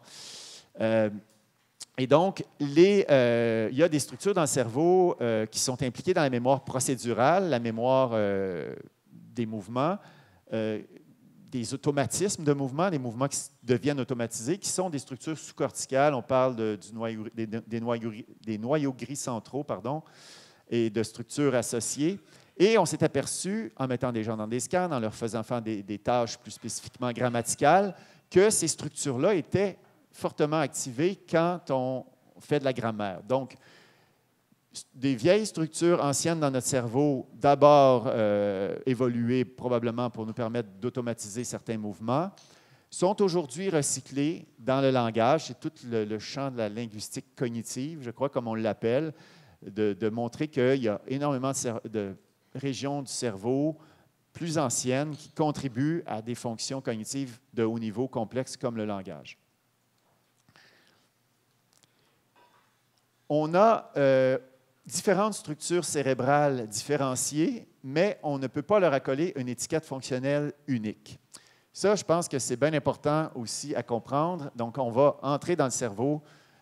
Speaker 1: Et donc, il y a des structures dans le cerveau qui sont impliquées dans la mémoire procédurale, la mémoire des mouvements, des automatismes de mouvement, des mouvements qui deviennent automatisés, qui sont des structures sous-corticales. On parle des noyaux gris centraux, pardon, et de structures associées. Et on s'est aperçu, en mettant des gens dans des scans, en leur faisant faire des tâches plus spécifiquement grammaticales, que ces structures-là étaient fortement activées quand on fait de la grammaire. Donc, des vieilles structures anciennes dans notre cerveau, d'abord évoluées probablement pour nous permettre d'automatiser certains mouvements, sont aujourd'hui recyclées dans le langage. C'est tout le champ de la linguistique cognitive, je crois, comme on l'appelle, de montrer qu'il y a énormément de régions du cerveau plus anciennes qui contribuent à des fonctions cognitives de haut niveau complexes comme le langage. On a différentes structures cérébrales différenciées, mais on ne peut pas leur accoler une étiquette fonctionnelle unique. Ça, je pense que c'est bien important aussi à comprendre. Donc, on va entrer dans le cerveau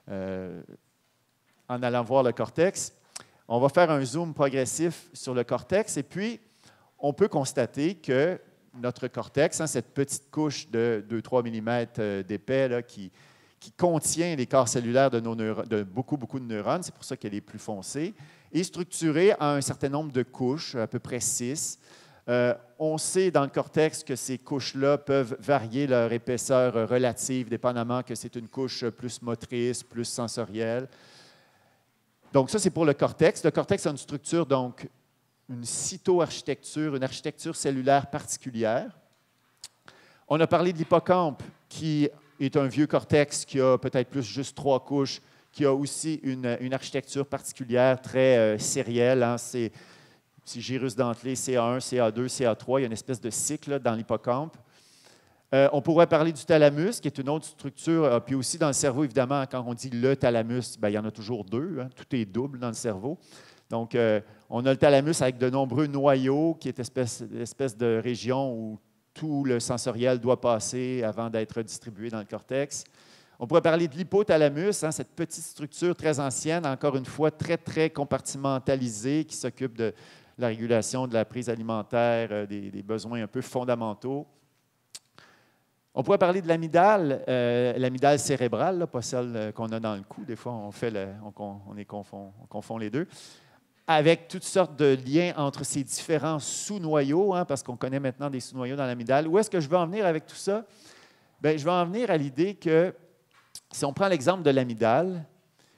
Speaker 1: en allant voir le cortex. On va faire un zoom progressif sur le cortex et puis on peut constater que notre cortex, hein, cette petite couche de 2-3 mm d'épais là, qui contient les corps cellulaires de beaucoup de neurones, c'est pour ça qu'elle est plus foncée, est structurée en un certain nombre de couches, à peu près 6. On sait dans le cortex que ces couches-là peuvent varier leur épaisseur relative, dépendamment que c'est une couche plus motrice, plus sensorielle. Donc, ça, c'est pour le cortex. Le cortex a une structure, donc, une cytoarchitecture, une architecture cellulaire particulière. On a parlé de l'hippocampe, qui est un vieux cortex qui a peut-être plus juste 3 couches, qui a aussi une architecture particulière très sérielle. Hein. C'est gyrus dentelé, CA1, CA2, CA3. Il y a une espèce de cycle dans l'hippocampe. On pourrait parler du thalamus, qui est une autre structure. Puis aussi dans le cerveau, évidemment, quand on dit le thalamus, bien, il y en a toujours 2. Hein, tout est double dans le cerveau. Donc, on a le thalamus avec de nombreux noyaux, qui est une espèce de région où tout le sensoriel doit passer avant d'être distribué dans le cortex. On pourrait parler de l'hypothalamus, hein, cette petite structure très ancienne, encore une fois très, très compartimentalisée, qui s'occupe de la régulation de la prise alimentaire, des besoins un peu fondamentaux. On pourrait parler de l'amygdale cérébrale, là, pas celle qu'on a dans le cou. Des fois, on confond les deux, avec toutes sortes de liens entre ces différents sous-noyaux, hein, parce qu'on connaît maintenant des sous-noyaux dans l'amygdale. Où est-ce que je veux en venir avec tout ça? Bien, je vais en venir à l'idée que, si on prend l'exemple de l'amygdale,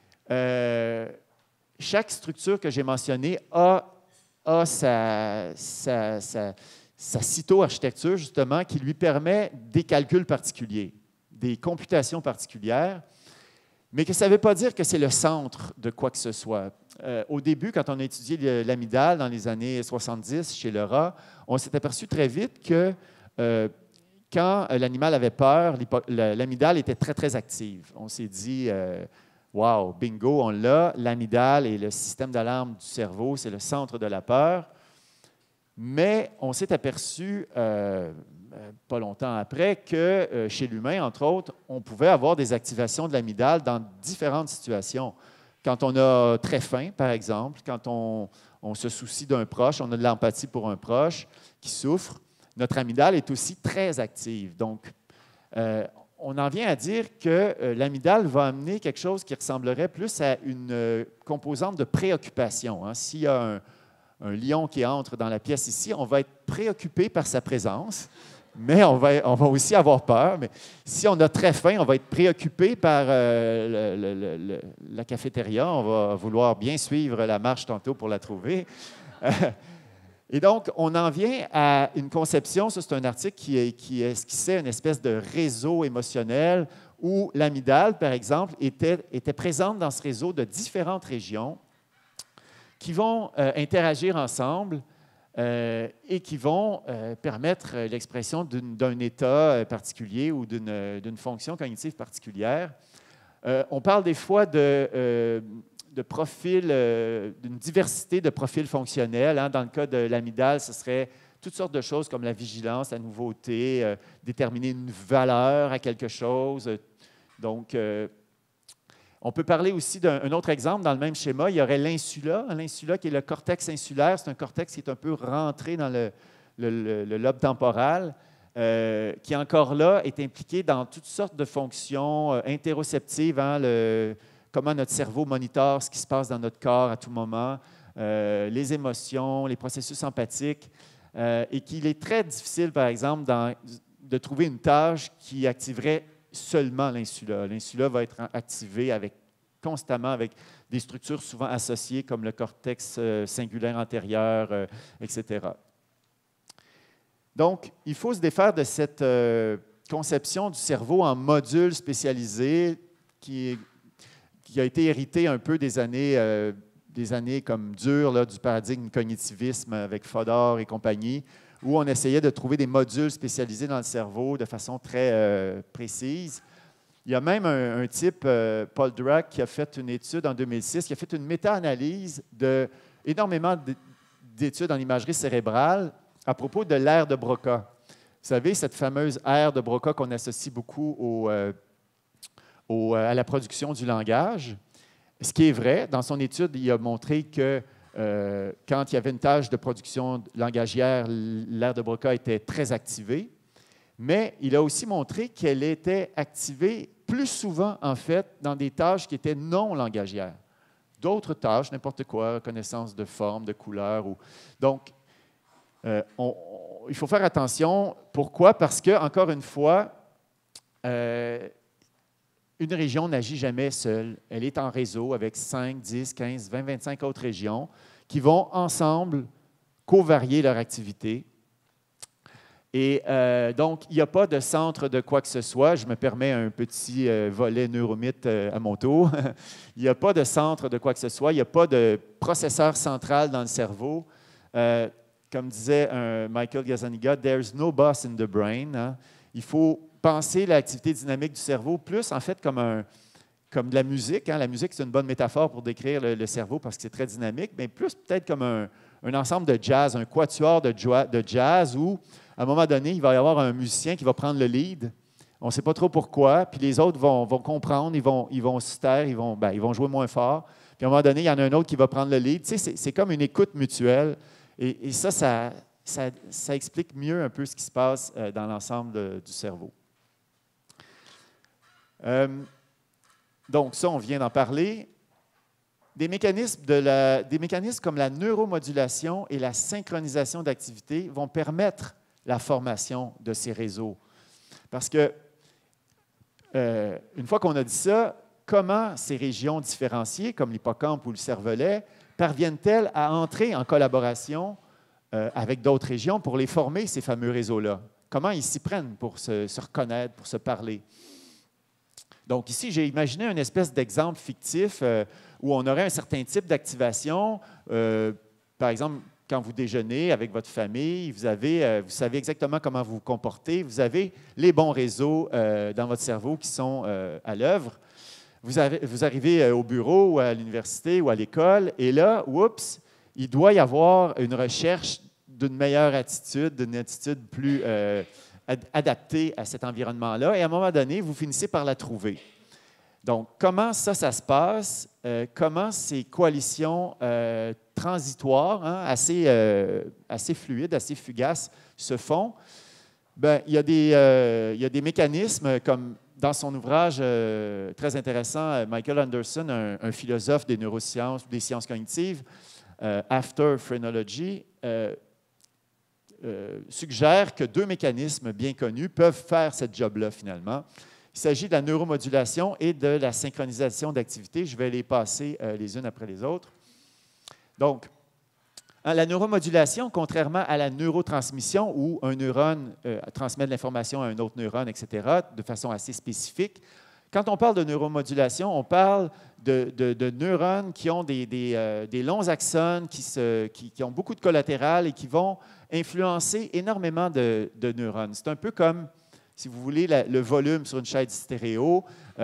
Speaker 1: chaque structure que j'ai mentionnée a sa cytoarchitecture, justement, qui lui permet des calculs particuliers, des computations particulières, mais que ça ne veut pas dire que c'est le centre de quoi que ce soit. au début, quand on a étudié l'amygdale dans les années 70 chez le rat, on s'est aperçu très vite que quand l'animal avait peur, l'amygdale était très, très active. On s'est dit, wow, bingo, on l'a, l'amygdale est le système d'alarme du cerveau, c'est le centre de la peur. Mais on s'est aperçu, pas longtemps après, que chez l'humain, entre autres, on pouvait avoir des activations de l'amygdale dans différentes situations. Quand on a très faim, par exemple, quand on se soucie d'un proche, on a de l'empathie pour un proche qui souffre, notre amygdale est aussi très active. Donc, on en vient à dire que l'amygdale va amener quelque chose qui ressemblerait plus à une composante de préoccupation. Hein. S'il y a un lion qui entre dans la pièce ici, on va être préoccupé par sa présence, mais on va aussi avoir peur. Mais si on a très faim, on va être préoccupé par la cafétéria. On va vouloir bien suivre la marche tantôt pour la trouver. Et donc, on en vient à une conception, ça c'est un article qui esquissait une espèce de réseau émotionnel où l'amygdale, par exemple, était présente dans ce réseau de différentes régions qui vont interagir ensemble et qui vont permettre l'expression d'un état particulier ou d'une fonction cognitive particulière. On parle des fois de profils, d'une diversité de profils fonctionnels. Hein. Dans le cas de l'amygdale, ce serait toutes sortes de choses comme la vigilance, la nouveauté, déterminer une valeur à quelque chose. Donc, on peut parler aussi d'un autre exemple dans le même schéma. Il y aurait l'insula. L'insula qui est le cortex insulaire. C'est un cortex qui est un peu rentré dans le lobe temporal, qui encore là est impliqué dans toutes sortes de fonctions interoceptives, hein, comment notre cerveau monitore ce qui se passe dans notre corps à tout moment, les émotions, les processus empathiques, et qu'il est très difficile, par exemple, de trouver une tâche qui activerait seulement l'insula. L'insula va être activée constamment avec des structures souvent associées comme le cortex cingulaire antérieur, etc. Donc, il faut se défaire de cette conception du cerveau en modules spécialisés qui a été hérité un peu des années comme dures là, du paradigme cognitivisme avec Fodor et compagnie, où on essayait de trouver des modules spécialisés dans le cerveau de façon très précise. Il y a même un type, Paul Dirac, qui a fait une étude en 2006, qui a fait une méta-analyse d'énormément d'études en imagerie cérébrale à propos de l'aire de Broca. Vous savez, cette fameuse aire de Broca qu'on associe beaucoup à la production du langage. Ce qui est vrai, dans son étude, il a montré que quand il y avait une tâche de production langagière, l'aire de Broca était très activée, mais il a aussi montré qu'elle était activée plus souvent, en fait, dans des tâches qui étaient non langagières. D'autres tâches, n'importe quoi, reconnaissance de forme, de couleur. Donc, il faut faire attention. Pourquoi? Parce que, encore une fois, une région n'agit jamais seule. Elle est en réseau avec 5, 10, 15, 20, 25 autres régions qui vont ensemble covarier leur activité. Et donc, il n'y a pas de centre de quoi que ce soit. Je me permets un petit volet neuromythe à mon tour. Il n'y a pas de centre de quoi que ce soit. Il n'y a pas de processeur central dans le cerveau. Comme disait Michael Gazzaniga, « There's no boss in the brain. Hein. Il faut penser l'activité dynamique du cerveau plus, en fait, comme de la musique. Hein. La musique, c'est une bonne métaphore pour décrire le cerveau parce que c'est très dynamique, mais plus peut-être comme un ensemble de jazz, un quatuor de jazz où, à un moment donné, il va y avoir un musicien qui va prendre le lead. On ne sait pas trop pourquoi, puis les autres vont comprendre, ils vont se taire, ils vont jouer moins fort. Puis à un moment donné, il y en a un autre qui va prendre le lead. Tu sais, c'est comme une écoute mutuelle. Et ça explique mieux un peu ce qui se passe dans l'ensemble du cerveau. Donc, ça, on vient d'en parler. Des mécanismes comme la neuromodulation et la synchronisation d'activités vont permettre la formation de ces réseaux. Parce que, une fois qu'on a dit ça, comment ces régions différenciées, comme l'hippocampe ou le cervelet, parviennent-elles à entrer en collaboration avec d'autres régions pour les former, ces fameux réseaux-là? Comment ils s'y prennent pour se reconnaître, pour se parler? Donc ici, j'ai imaginé une espèce d'exemple fictif où on aurait un certain type d'activation. Par exemple, quand vous déjeunez avec votre famille, vous savez exactement comment vous vous comportez, vous avez les bons réseaux dans votre cerveau qui sont à l'œuvre. Vous arrivez au bureau ou à l'université ou à l'école, et là, oups, il doit y avoir une recherche d'une meilleure attitude, d'une attitude plus adaptée à cet environnement-là, et à un moment donné, vous finissez par la trouver. Donc, comment ça se passe? Comment ces coalitions transitoires, hein, assez fluides, assez fugaces, se font? Bien, il y a des mécanismes comme dans son ouvrage très intéressant, Michael Anderson, un philosophe des neurosciences ou des sciences cognitives, After Phrenology, suggère que 2 mécanismes bien connus peuvent faire cette job-là finalement. Il s'agit de la neuromodulation et de la synchronisation d'activités. Je vais les passer les unes après les autres. Donc, la neuromodulation, contrairement à la neurotransmission où un neurone transmet de l'information à un autre neurone, etc., de façon assez spécifique, quand on parle de neuromodulation, on parle de neurones qui ont des longs axones, qui ont beaucoup de collatéral et qui vont influencer énormément de neurones. C'est un peu comme, si vous voulez, le volume sur une chaîne stéréo.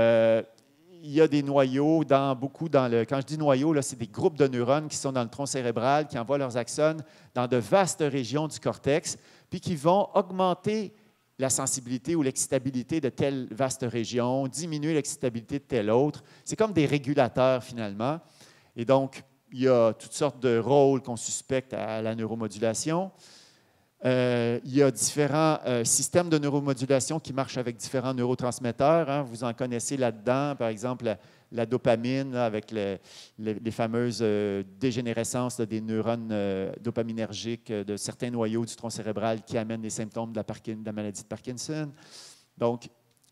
Speaker 1: Il y a des noyaux quand je dis noyaux, c'est des groupes de neurones qui sont dans le tronc cérébral, qui envoient leurs axones dans de vastes régions du cortex, puis qui vont augmenter la sensibilité ou l'excitabilité de telle vaste région, diminuer l'excitabilité de telle autre. C'est comme des régulateurs, finalement. Et donc, il y a toutes sortes de rôles qu'on suspecte à la neuromodulation. Il y a différents systèmes de neuromodulation qui marchent avec différents neurotransmetteurs. Hein. Vous en connaissez là-dedans, par exemple, la dopamine, là, avec les fameuses dégénérescences des neurones dopaminergiques de certains noyaux du tronc cérébral qui amènent les symptômes de la maladie de Parkinson. Donc,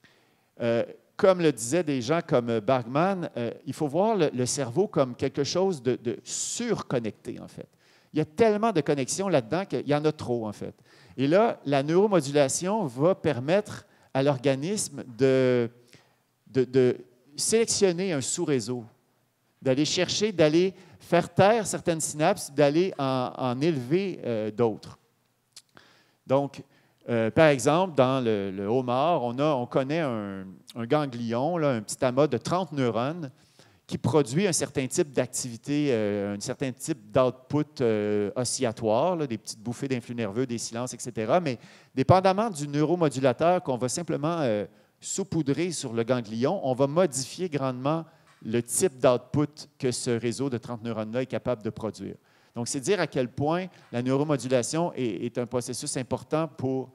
Speaker 1: comme le disaient des gens comme Bergman, il faut voir le cerveau comme quelque chose de surconnecté, en fait. Il y a tellement de connexions là-dedans qu'il y en a trop, en fait. Et là, la neuromodulation va permettre à l'organisme de sélectionner un sous-réseau, d'aller chercher, d'aller faire taire certaines synapses, d'aller en élever d'autres. Donc, par exemple, dans le homard, on connaît un ganglion, là, un petit amas de 30 neurones qui produit un certain type d'activité, un certain type d'output oscillatoire, là, des petites bouffées d'influx nerveux, des silences, etc. Mais dépendamment du neuromodulateur qu'on va simplement saupoudrer sur le ganglion, on va modifier grandement le type d'output que ce réseau de 30 neurones-là est capable de produire. Donc, c'est dire à quel point la neuromodulation est un processus important pour...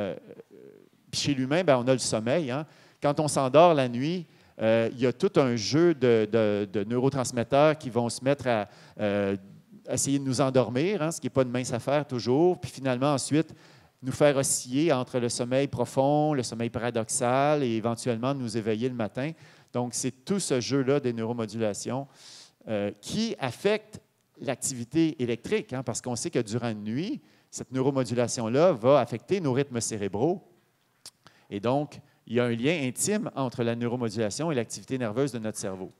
Speaker 1: chez l'humain, on a le sommeil. Hein? Quand on s'endort la nuit, il y a tout un jeu de neurotransmetteurs qui vont se mettre à essayer de nous endormir, hein, ce qui n'est pas une mince affaire toujours, puis finalement ensuite nous faire osciller entre le sommeil profond, le sommeil paradoxal et éventuellement nous éveiller le matin. Donc, c'est tout ce jeu-là des neuromodulations qui affecte l'activité électrique, hein, parce qu'on sait que durant une nuit, cette neuromodulation-là va affecter nos rythmes cérébraux. Et donc, il y a un lien intime entre la neuromodulation et l'activité nerveuse de notre cerveau.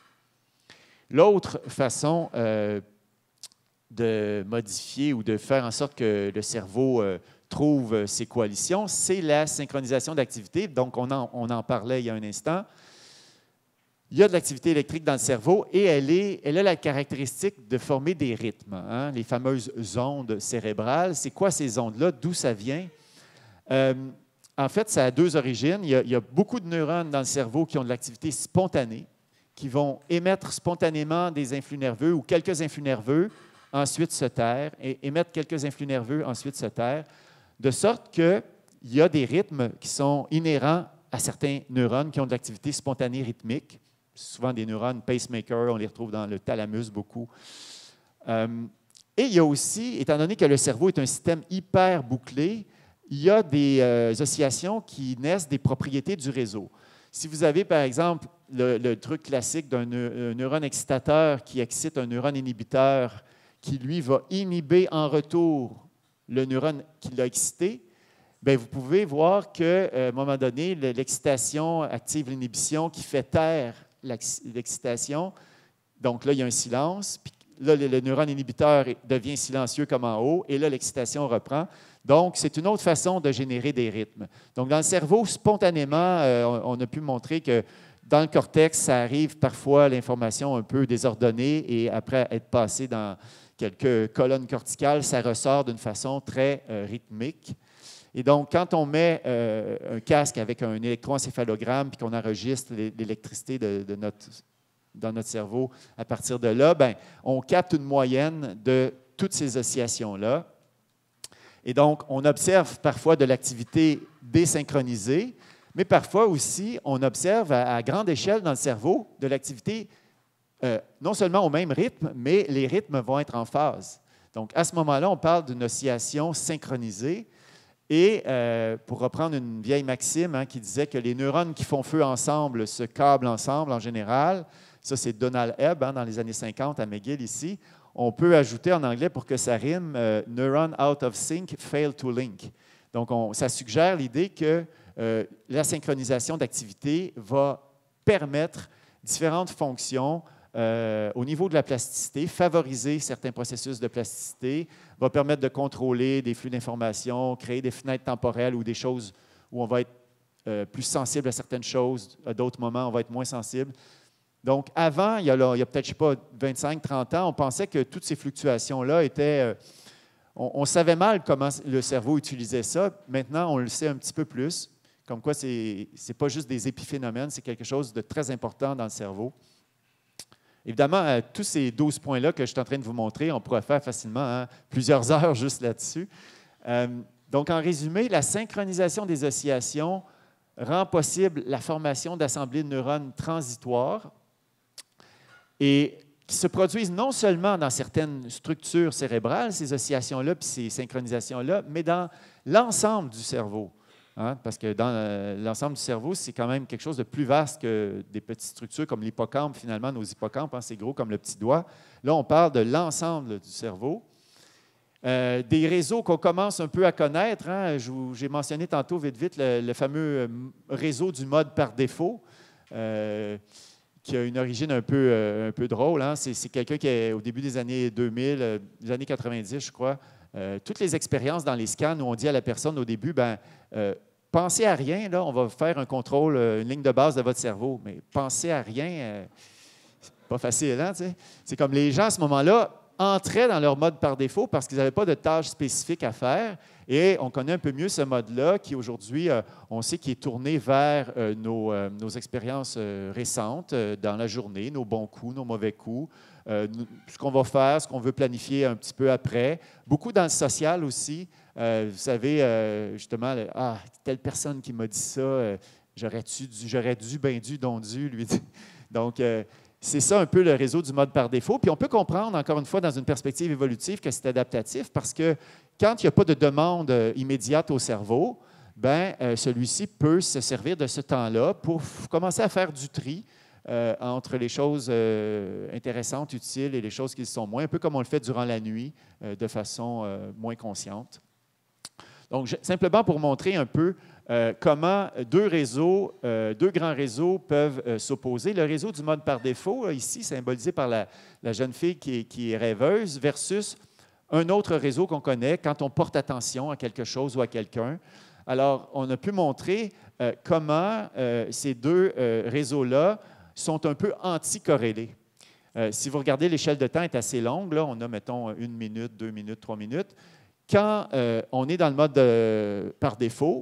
Speaker 1: L'autre façon de modifier ou de faire en sorte que le cerveau trouve ses coalitions, c'est la synchronisation d'activité. Donc, on en parlait il y a un instant. Il y a de l'activité électrique dans le cerveau et elle a la caractéristique de former des rythmes, hein, les fameuses ondes cérébrales. C'est quoi ces ondes-là? D'où ça vient? En fait, ça a 2 origines. Il y a beaucoup de neurones dans le cerveau qui ont de l'activité spontanée, qui vont émettre spontanément des influx nerveux ou quelques influx nerveux, ensuite se taire, et émettre quelques influx nerveux, ensuite se taire, de sorte qu'il y a des rythmes qui sont inhérents à certains neurones qui ont de l'activité spontanée rythmique. Souvent des neurones pacemakers, on les retrouve dans le thalamus beaucoup. Et il y a aussi, étant donné que le cerveau est un système hyper bouclé, il y a des oscillations qui naissent des propriétés du réseau. Si vous avez, par exemple, le truc classique d'un neurone excitateur qui excite un neurone inhibiteur qui, lui, va inhiber en retour le neurone qui l'a excité, bien, vous pouvez voir qu'à un moment donné, l'excitation active l'inhibition qui fait taire l'excitation. Donc là, il y a un silence. Puis là, le neurone inhibiteur devient silencieux comme en haut, et là, l'excitation reprend. Donc, c'est une autre façon de générer des rythmes. Donc, dans le cerveau, spontanément, on a pu montrer que dans le cortex, ça arrive parfois l'information un peu désordonnée, et après être passée dans quelques colonnes corticales, ça ressort d'une façon très rythmique. Et donc, quand on met un casque avec un électroencéphalogramme puis qu'on enregistre l'électricité dans notre cerveau, à partir de là, bien, on capte une moyenne de toutes ces oscillations-là. Et donc, on observe parfois de l'activité désynchronisée, mais parfois aussi, on observe à grande échelle dans le cerveau de l'activité non seulement au même rythme, mais les rythmes vont être en phase. Donc, à ce moment-là, on parle d'une oscillation synchronisée. Et pour reprendre une vieille maxime qui disait que les neurones qui font feu ensemble se câblent ensemble en général, ça c'est Donald Hebb dans les années 50 à McGill ici, on peut ajouter en anglais pour que ça rime « neuron out of sync fail to link ». Donc ça suggère l'idée que la synchronisation d'activité va permettre différentes fonctions au niveau de la plasticité, favoriser certains processus de plasticité, va permettre de contrôler des flux d'informations, créer des fenêtres temporelles ou des choses où on va être plus sensible à certaines choses, à d'autres moments, on va être moins sensible. Donc, avant, il y a peut-être, je ne sais pas, 25, 30 ans, on pensait que toutes ces fluctuations-là étaient... on savait mal comment le cerveau utilisait ça. Maintenant, on le sait un petit peu plus, comme quoi ce n'est pas juste des épiphénomènes, c'est quelque chose de très important dans le cerveau. Évidemment, tous ces 12 points-là que je suis en train de vous montrer, on pourrait faire facilement plusieurs heures juste là-dessus. Donc, en résumé, la synchronisation des oscillations rend possible la formation d'assemblées de neurones transitoires et qui se produisent non seulement dans certaines structures cérébrales, ces oscillations-là puis ces synchronisations-là, mais dans l'ensemble du cerveau. Parce que dans l'ensemble du cerveau, c'est quand même quelque chose de plus vaste que des petites structures comme l'hippocampe. Finalement, nos hippocampes, c'est gros comme le petit doigt. Là, on parle de l'ensemble du cerveau. Des réseaux qu'on commence un peu à connaître. J'ai mentionné tantôt, vite, le fameux réseau du mode par défaut, qui a une origine un peu drôle. C'est quelqu'un qui, au début des années 2000, des années 90, je crois, toutes les expériences dans les scans où on dit à la personne au début, pensez à rien, là, on va faire un contrôle, une ligne de base de votre cerveau. Mais pensez à rien, c'est pas facile, hein, tu sais? C'est comme les gens, à ce moment-là, entraient dans leur mode par défaut parce qu'ils n'avaient pas de tâches spécifiques à faire. Et on connaît un peu mieux ce mode-là qui, aujourd'hui, on sait qu'il est tourné vers nos expériences récentes dans la journée, nos bons coups, nos mauvais coups, ce qu'on va faire, ce qu'on veut planifier un petit peu après. Beaucoup dans le social aussi. Vous savez, justement, telle personne qui m'a dit ça, j'aurais dû, ben dû, donc dû, lui dire. Donc, c'est ça un peu le réseau du mode par défaut. Puis on peut comprendre, encore une fois, dans une perspective évolutive, que c'est adaptatif parce que quand il n'y a pas de demande immédiate au cerveau, celui-ci peut se servir de ce temps-là pour commencer à faire du tri entre les choses intéressantes, utiles et les choses qui le sont moins, un peu comme on le fait durant la nuit de façon moins consciente. Donc, simplement pour montrer un peu comment deux grands réseaux peuvent s'opposer. Le réseau du mode par défaut, ici, symbolisé par la jeune fille qui est rêveuse, versus un autre réseau qu'on connaît quand on porte attention à quelque chose ou à quelqu'un. Alors, on a pu montrer comment ces deux réseaux-là sont un peu anticorrélés. Si vous regardez, l'échelle de temps est assez longue. Là, on a, mettons, 1 minute, 2 minutes, 3 minutes. Quand on est dans le mode par défaut,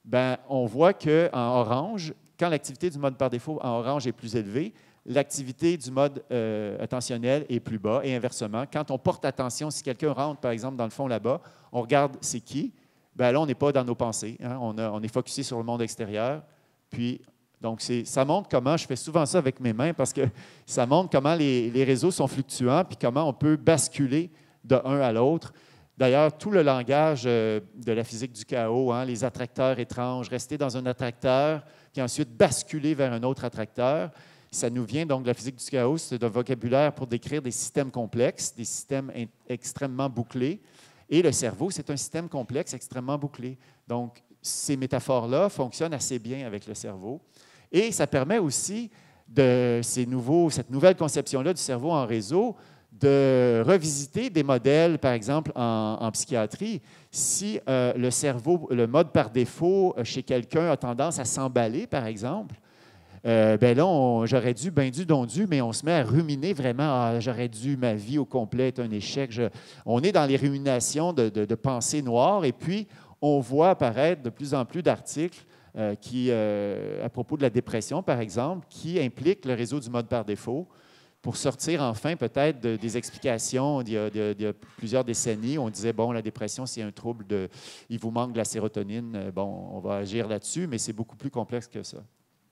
Speaker 1: on voit qu'en orange, quand l'activité du mode par défaut en orange est plus élevée, l'activité du mode attentionnel est plus bas et inversement. Quand on porte attention, si quelqu'un rentre, par exemple, dans le fond là-bas, on regarde c'est qui, là, on n'est pas dans nos pensées. On est focusé sur le monde extérieur. Puis, donc, ça montre comment, je fais souvent ça avec mes mains parce que ça montre comment les réseaux sont fluctuants puis comment on peut basculer d'un à l'autre. D'ailleurs, tout le langage de la physique du chaos, les attracteurs étranges, rester dans un attracteur, puis ensuite basculer vers un autre attracteur, ça nous vient donc de la physique du chaos, c'est un vocabulaire pour décrire des systèmes complexes, des systèmes extrêmement bouclés. Et le cerveau, c'est un système complexe extrêmement bouclé. Donc, ces métaphores-là fonctionnent assez bien avec le cerveau. Et ça permet aussi cette nouvelle conception-là du cerveau en réseau de revisiter des modèles, par exemple, en psychiatrie. Si le cerveau, le mode par défaut chez quelqu'un a tendance à s'emballer, par exemple, ben là, j'aurais dû, mais on se met à ruminer vraiment. Ah, j'aurais dû, ma vie au complet est un échec. On est dans les ruminations de pensées noires et puis on voit apparaître de plus en plus d'articles à propos de la dépression, par exemple, qui impliquent le réseau du mode par défaut pour sortir enfin peut-être des explications. Il y a plusieurs décennies, on disait, bon, la dépression, c'est un trouble il vous manque de la sérotonine. Bon, on va agir là-dessus, mais c'est beaucoup plus complexe que ça.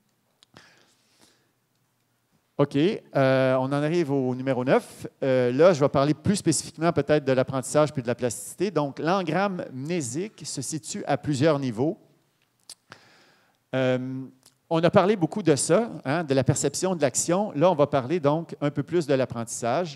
Speaker 1: OK, on en arrive au numéro 9. Là, je vais parler plus spécifiquement peut-être de l'apprentissage puis de la plasticité. Donc, l'engramme mnésique se situe à plusieurs niveaux. On a parlé beaucoup de ça, hein, de la perception de l'action. Là, on va parler donc un peu plus de l'apprentissage.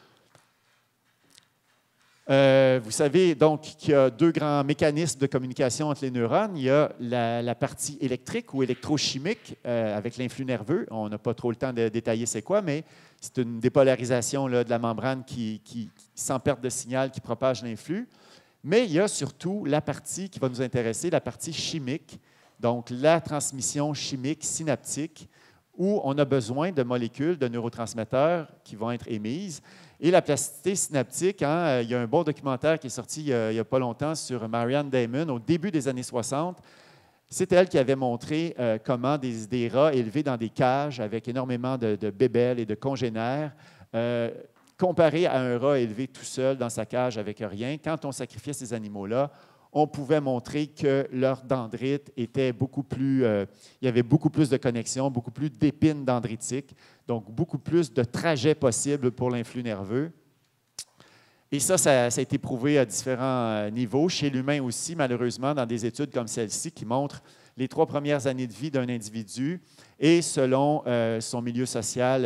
Speaker 1: Vous savez donc qu'il y a deux grands mécanismes de communication entre les neurones. Il y a la partie électrique ou électrochimique avec l'influx nerveux. On n'a pas trop le temps de détailler c'est quoi, mais c'est une dépolarisation là, de la membrane sans perte de signal qui propage l'influx. Mais il y a surtout la partie qui va nous intéresser, la partie chimique, donc la transmission chimique synaptique, où on a besoin de molécules, de neurotransmetteurs qui vont être émises. Et la plasticité synaptique, hein, il y a un bon documentaire qui est sorti il n'y a pas longtemps sur Marianne Damon au début des années 60. C'est elle qui avait montré comment des rats élevés dans des cages avec énormément de bébelles et de congénères, comparé à un rat élevé tout seul dans sa cage avec rien, quand on sacrifiait ces animaux-là, on pouvait montrer que leur dendrite était beaucoup plus... il y avait beaucoup plus de connexions, beaucoup plus d'épines dendritiques, donc beaucoup plus de trajets possibles pour l'influx nerveux. Et ça a été prouvé à différents niveaux, chez l'humain aussi, malheureusement, dans des études comme celle-ci qui montrent les 3 premières années de vie d'un individu et selon son milieu social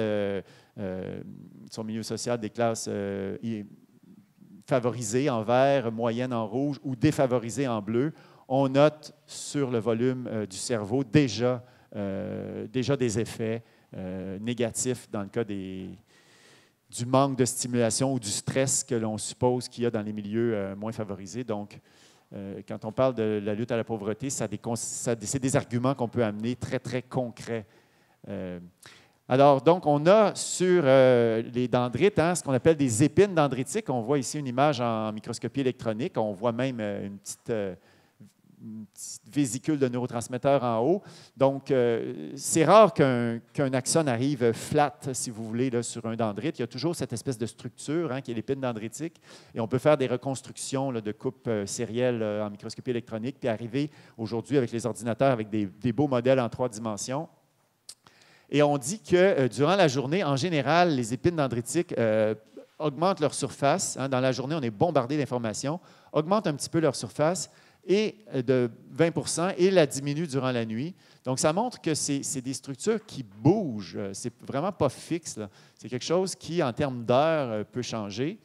Speaker 1: des classes favorisées en vert, moyennes en rouge ou défavorisées en bleu, on note sur le volume du cerveau déjà des effets négatifs dans le cas du manque de stimulation ou du stress que l'on suppose qu'il y a dans les milieux moins favorisés. Donc, quand on parle de la lutte à la pauvreté, c'est des arguments qu'on peut amener très, très concrets. Alors, donc, on a sur les dendrites ce qu'on appelle des épines dendritiques. On voit ici une image en microscopie électronique. On voit même une petite vésicule de neurotransmetteurs en haut. Donc, c'est rare qu'un axone arrive flat, si vous voulez, là, sur un dendrite. Il y a toujours cette espèce de structure qui est l'épine dendritique. Et on peut faire des reconstructions là, de coupes sérielles en microscopie électronique, puis arriver aujourd'hui avec les ordinateurs avec des beaux modèles en 3 dimensions. Et on dit que durant la journée, en général, les épines dendritiques augmentent leur surface. Dans la journée, on est bombardé d'informations, augmentent un petit peu leur surface et de 20 % et la diminuent durant la nuit. Donc, ça montre que c'est des structures qui bougent. C'est vraiment pas fixe. C'est quelque chose qui, en termes d'heures, peut changer.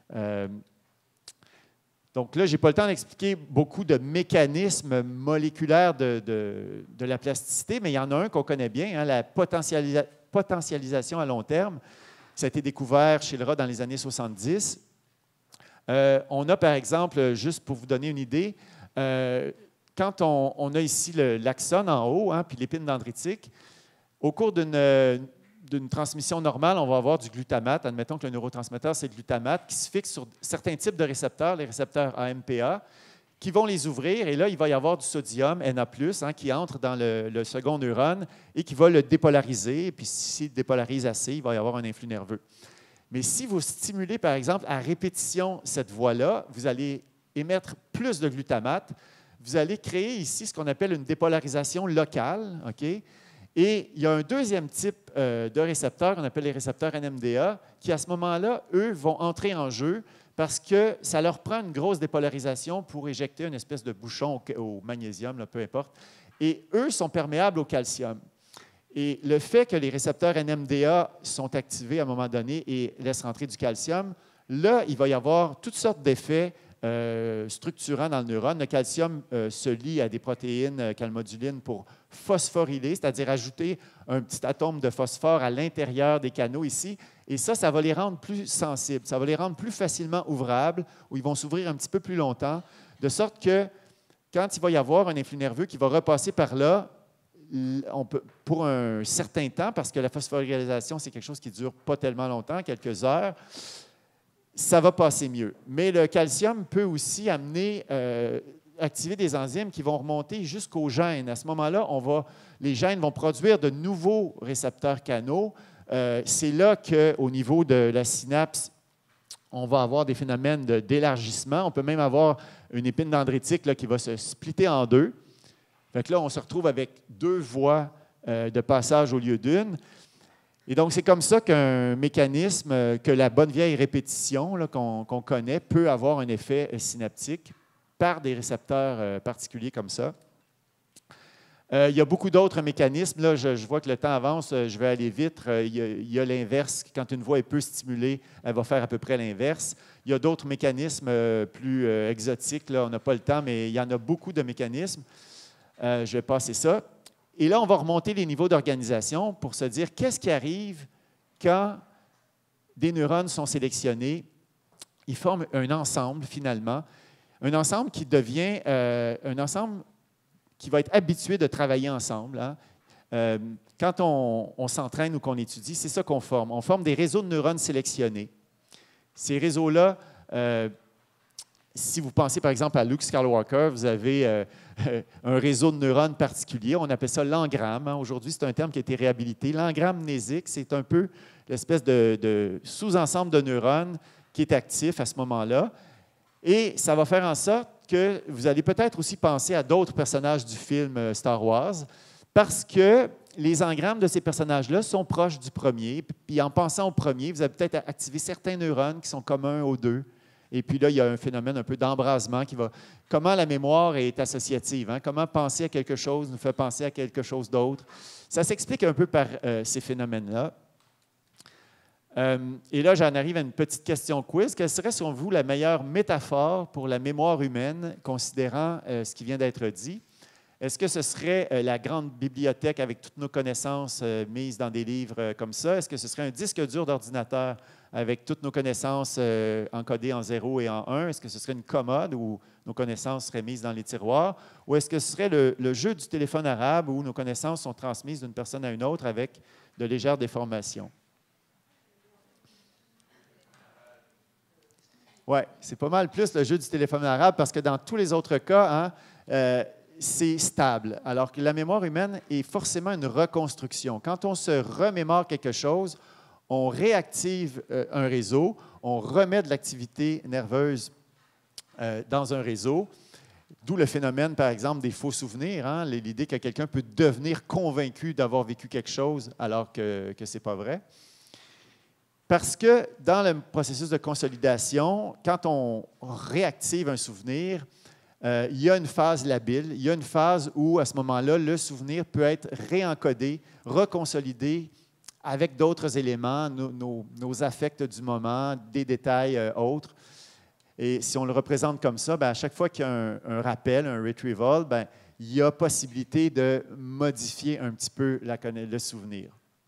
Speaker 1: Donc là, je n'ai pas le temps d'expliquer beaucoup de mécanismes moléculaires de la plasticité, mais il y en a un qu'on connaît bien, la potentialisation à long terme. Ça a été découvert chez le rat dans les années 70. On a, par exemple, juste pour vous donner une idée, quand on a ici l'axone en haut, puis l'épine dendritique, au cours d'une transmission normale, on va avoir du glutamate. Admettons que le neurotransmetteur, c'est le glutamate, qui se fixe sur certains types de récepteurs, les récepteurs AMPA, qui vont les ouvrir. Et là, il va y avoir du sodium, Na+, qui entre dans le second neurone et qui va le dépolariser. Et puis, s'il dépolarise assez, il va y avoir un influx nerveux. Mais si vous stimulez, par exemple, à répétition cette voie-là, vous allez émettre plus de glutamate. Vous allez créer ici ce qu'on appelle une dépolarisation locale, OK? Et il y a un deuxième type de récepteurs, qu'on appelle les récepteurs NMDA, qui à ce moment-là, eux, vont entrer en jeu parce que ça leur prend une grosse dépolarisation pour éjecter une espèce de bouchon au magnésium, là, peu importe. Et eux sont perméables au calcium. Et le fait que les récepteurs NMDA sont activés à un moment donné et laissent rentrer du calcium, là, il va y avoir toutes sortes d'effets structurant dans le neurone. Le calcium se lie à des protéines calmodulines pour phosphoryler, c'est-à-dire ajouter un petit atome de phosphore à l'intérieur des canaux ici. Et ça va les rendre plus sensibles, ça va les rendre plus facilement ouvrables, ou ils vont s'ouvrir un petit peu plus longtemps, de sorte que quand il va y avoir un influx nerveux qui va repasser par là, pour un certain temps, parce que la phosphorylation, c'est quelque chose qui ne dure pas tellement longtemps, quelques heures, ça va passer mieux. Mais le calcium peut aussi activer des enzymes qui vont remonter jusqu'aux gènes. À ce moment-là, les gènes vont produire de nouveaux récepteurs canaux. C'est là qu'au niveau de la synapse, on va avoir des phénomènes d'élargissement. On peut même avoir une épine dendritique là, qui va se splitter en deux. Fait que là, on se retrouve avec deux voies de passage au lieu d'une. Et donc, c'est comme ça qu'un mécanisme, que la bonne vieille répétition qu'on connaît, peut avoir un effet synaptique par des récepteurs particuliers comme ça. Il y a beaucoup d'autres mécanismes. Là, je vois que le temps avance, je vais aller vite. Il y a l'inverse. Quand une voie est peu stimulée, elle va faire à peu près l'inverse. Il y a d'autres mécanismes plus exotiques. Là, on n'a pas le temps, mais il y en a beaucoup de mécanismes. Je vais passer ça. Et là, on va remonter les niveaux d'organisation pour se dire qu'est-ce qui arrive quand des neurones sont sélectionnés. Ils forment un ensemble, finalement. Un ensemble qui devient un ensemble qui va être habitué de travailler ensemble. Hein. Quand on s'entraîne ou qu'on étudie, c'est ça qu'on forme. On forme des réseaux de neurones sélectionnés. Ces réseaux-là, si vous pensez par exemple à Luke Skywalker, vous avez un réseau de neurones particulier. On appelle ça l'engramme. Hein. Aujourd'hui, c'est un terme qui a été réhabilité. L'engramme mnésique, c'est un peu l'espèce de sous-ensemble de neurones qui est actif à ce moment-là. Et ça va faire en sorte que vous allez peut-être aussi penser à d'autres personnages du film Star Wars, parce que les engrammes de ces personnages-là sont proches du premier. Puis en pensant au premier, vous avez peut-être activé certains neurones qui sont communs aux deux. Et puis là, il y a un phénomène un peu d'embrasement qui va... Comment la mémoire est associative, hein? Comment penser à quelque chose nous fait penser à quelque chose d'autre. Ça s'explique un peu par ces phénomènes-là. Et là, j'en arrive à une petite question quiz. Quelle serait, selon vous, la meilleure métaphore pour la mémoire humaine, considérant ce qui vient d'être dit? Est-ce que ce serait la grande bibliothèque avec toutes nos connaissances mises dans des livres comme ça? Est-ce que ce serait un disque dur d'ordinateur avec toutes nos connaissances encodées en 0 et en 1? Est-ce que ce serait une commode où nos connaissances seraient mises dans les tiroirs? Ou est-ce que ce serait le jeu du téléphone arabe où nos connaissances sont transmises d'une personne à une autre avec de légères déformations? Oui, c'est pas mal plus le jeu du téléphone arabe parce que dans tous les autres cas, hein, c'est stable. Alors que la mémoire humaine est forcément une reconstruction. Quand on se remémore quelque chose, on réactive un réseau, on remet de l'activité nerveuse dans un réseau, d'où le phénomène, par exemple, des faux souvenirs, hein, l'idée que quelqu'un peut devenir convaincu d'avoir vécu quelque chose alors que ce n'est pas vrai. Parce que dans le processus de consolidation, quand on réactive un souvenir, il y a une phase labile, il y a une phase où, à ce moment-là, le souvenir peut être réencodé, reconsolidé avec d'autres éléments, nos affects du moment, des détails autres. Et si on le représente comme ça, bien, à chaque fois qu'il y a un rappel, un retrieval, bien, il y a possibilité de modifier un petit peu le souvenir.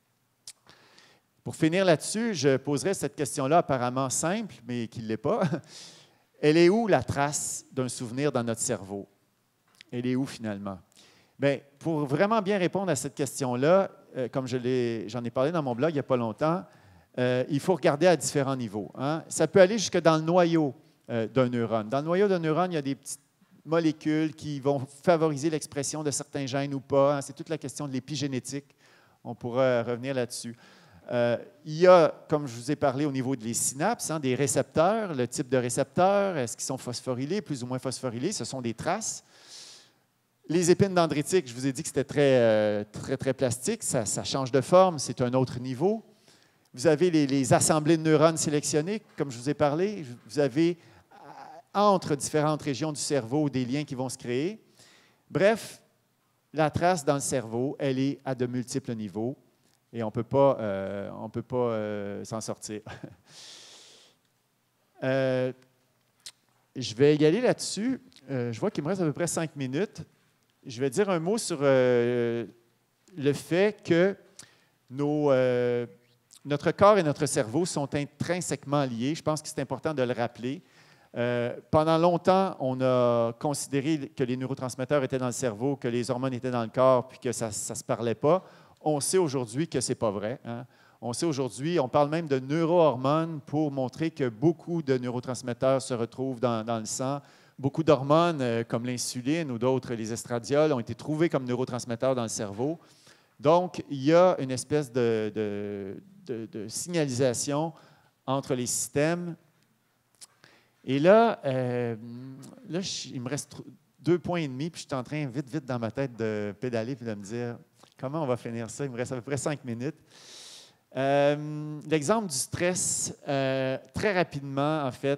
Speaker 1: Pour finir là-dessus, je poserai cette question-là apparemment simple, mais qui ne l'est pas. Elle est où la trace d'un souvenir dans notre cerveau? Elle est où finalement? Bien, pour vraiment bien répondre à cette question-là, comme j'en ai parlé dans mon blog il n'y a pas longtemps, il faut regarder à différents niveaux. Hein. Ça peut aller jusque dans le noyau d'un neurone. Dans le noyau d'un neurone, il y a des petites molécules qui vont favoriser l'expression de certains gènes ou pas. Hein. C'est toute la question de l'épigénétique. On pourra revenir là-dessus. Il y a, comme je vous ai parlé au niveau des synapses, hein, des récepteurs. Le type de récepteurs, est-ce qu'ils sont phosphorylés, plus ou moins phosphorylés? Ce sont des traces. Les épines dendritiques, je vous ai dit que c'était très plastique. Ça change de forme, c'est un autre niveau. Vous avez les assemblées de neurones sélectionnés, comme je vous ai parlé. Vous avez, entre différentes régions du cerveau, des liens qui vont se créer. Bref, la trace dans le cerveau, elle est à de multiples niveaux. Et on ne peut pas s'en sortir. je vais y aller là-dessus. Je vois qu'il me reste à peu près 5 minutes. Je vais dire un mot sur le fait que notre corps et notre cerveau sont intrinsèquement liés. Je pense que c'est important de le rappeler. Pendant longtemps, on a considéré que les neurotransmetteurs étaient dans le cerveau, que les hormones étaient dans le corps, puis que ça ne se parlait pas. On sait aujourd'hui que ce n'est pas vrai. Hein? On sait aujourd'hui, on parle même de neurohormones pour montrer que beaucoup de neurotransmetteurs se retrouvent dans le sang. Beaucoup d'hormones, comme l'insuline ou d'autres, les estradiols, ont été trouvés comme neurotransmetteurs dans le cerveau. Donc, il y a une espèce de signalisation entre les systèmes. Et là, il me reste 2 points et demi, puis je suis en train, vite, dans ma tête, de pédaler et de me dire comment on va finir ça. Il me reste à peu près 5 minutes. L'exemple du stress, très rapidement, en fait.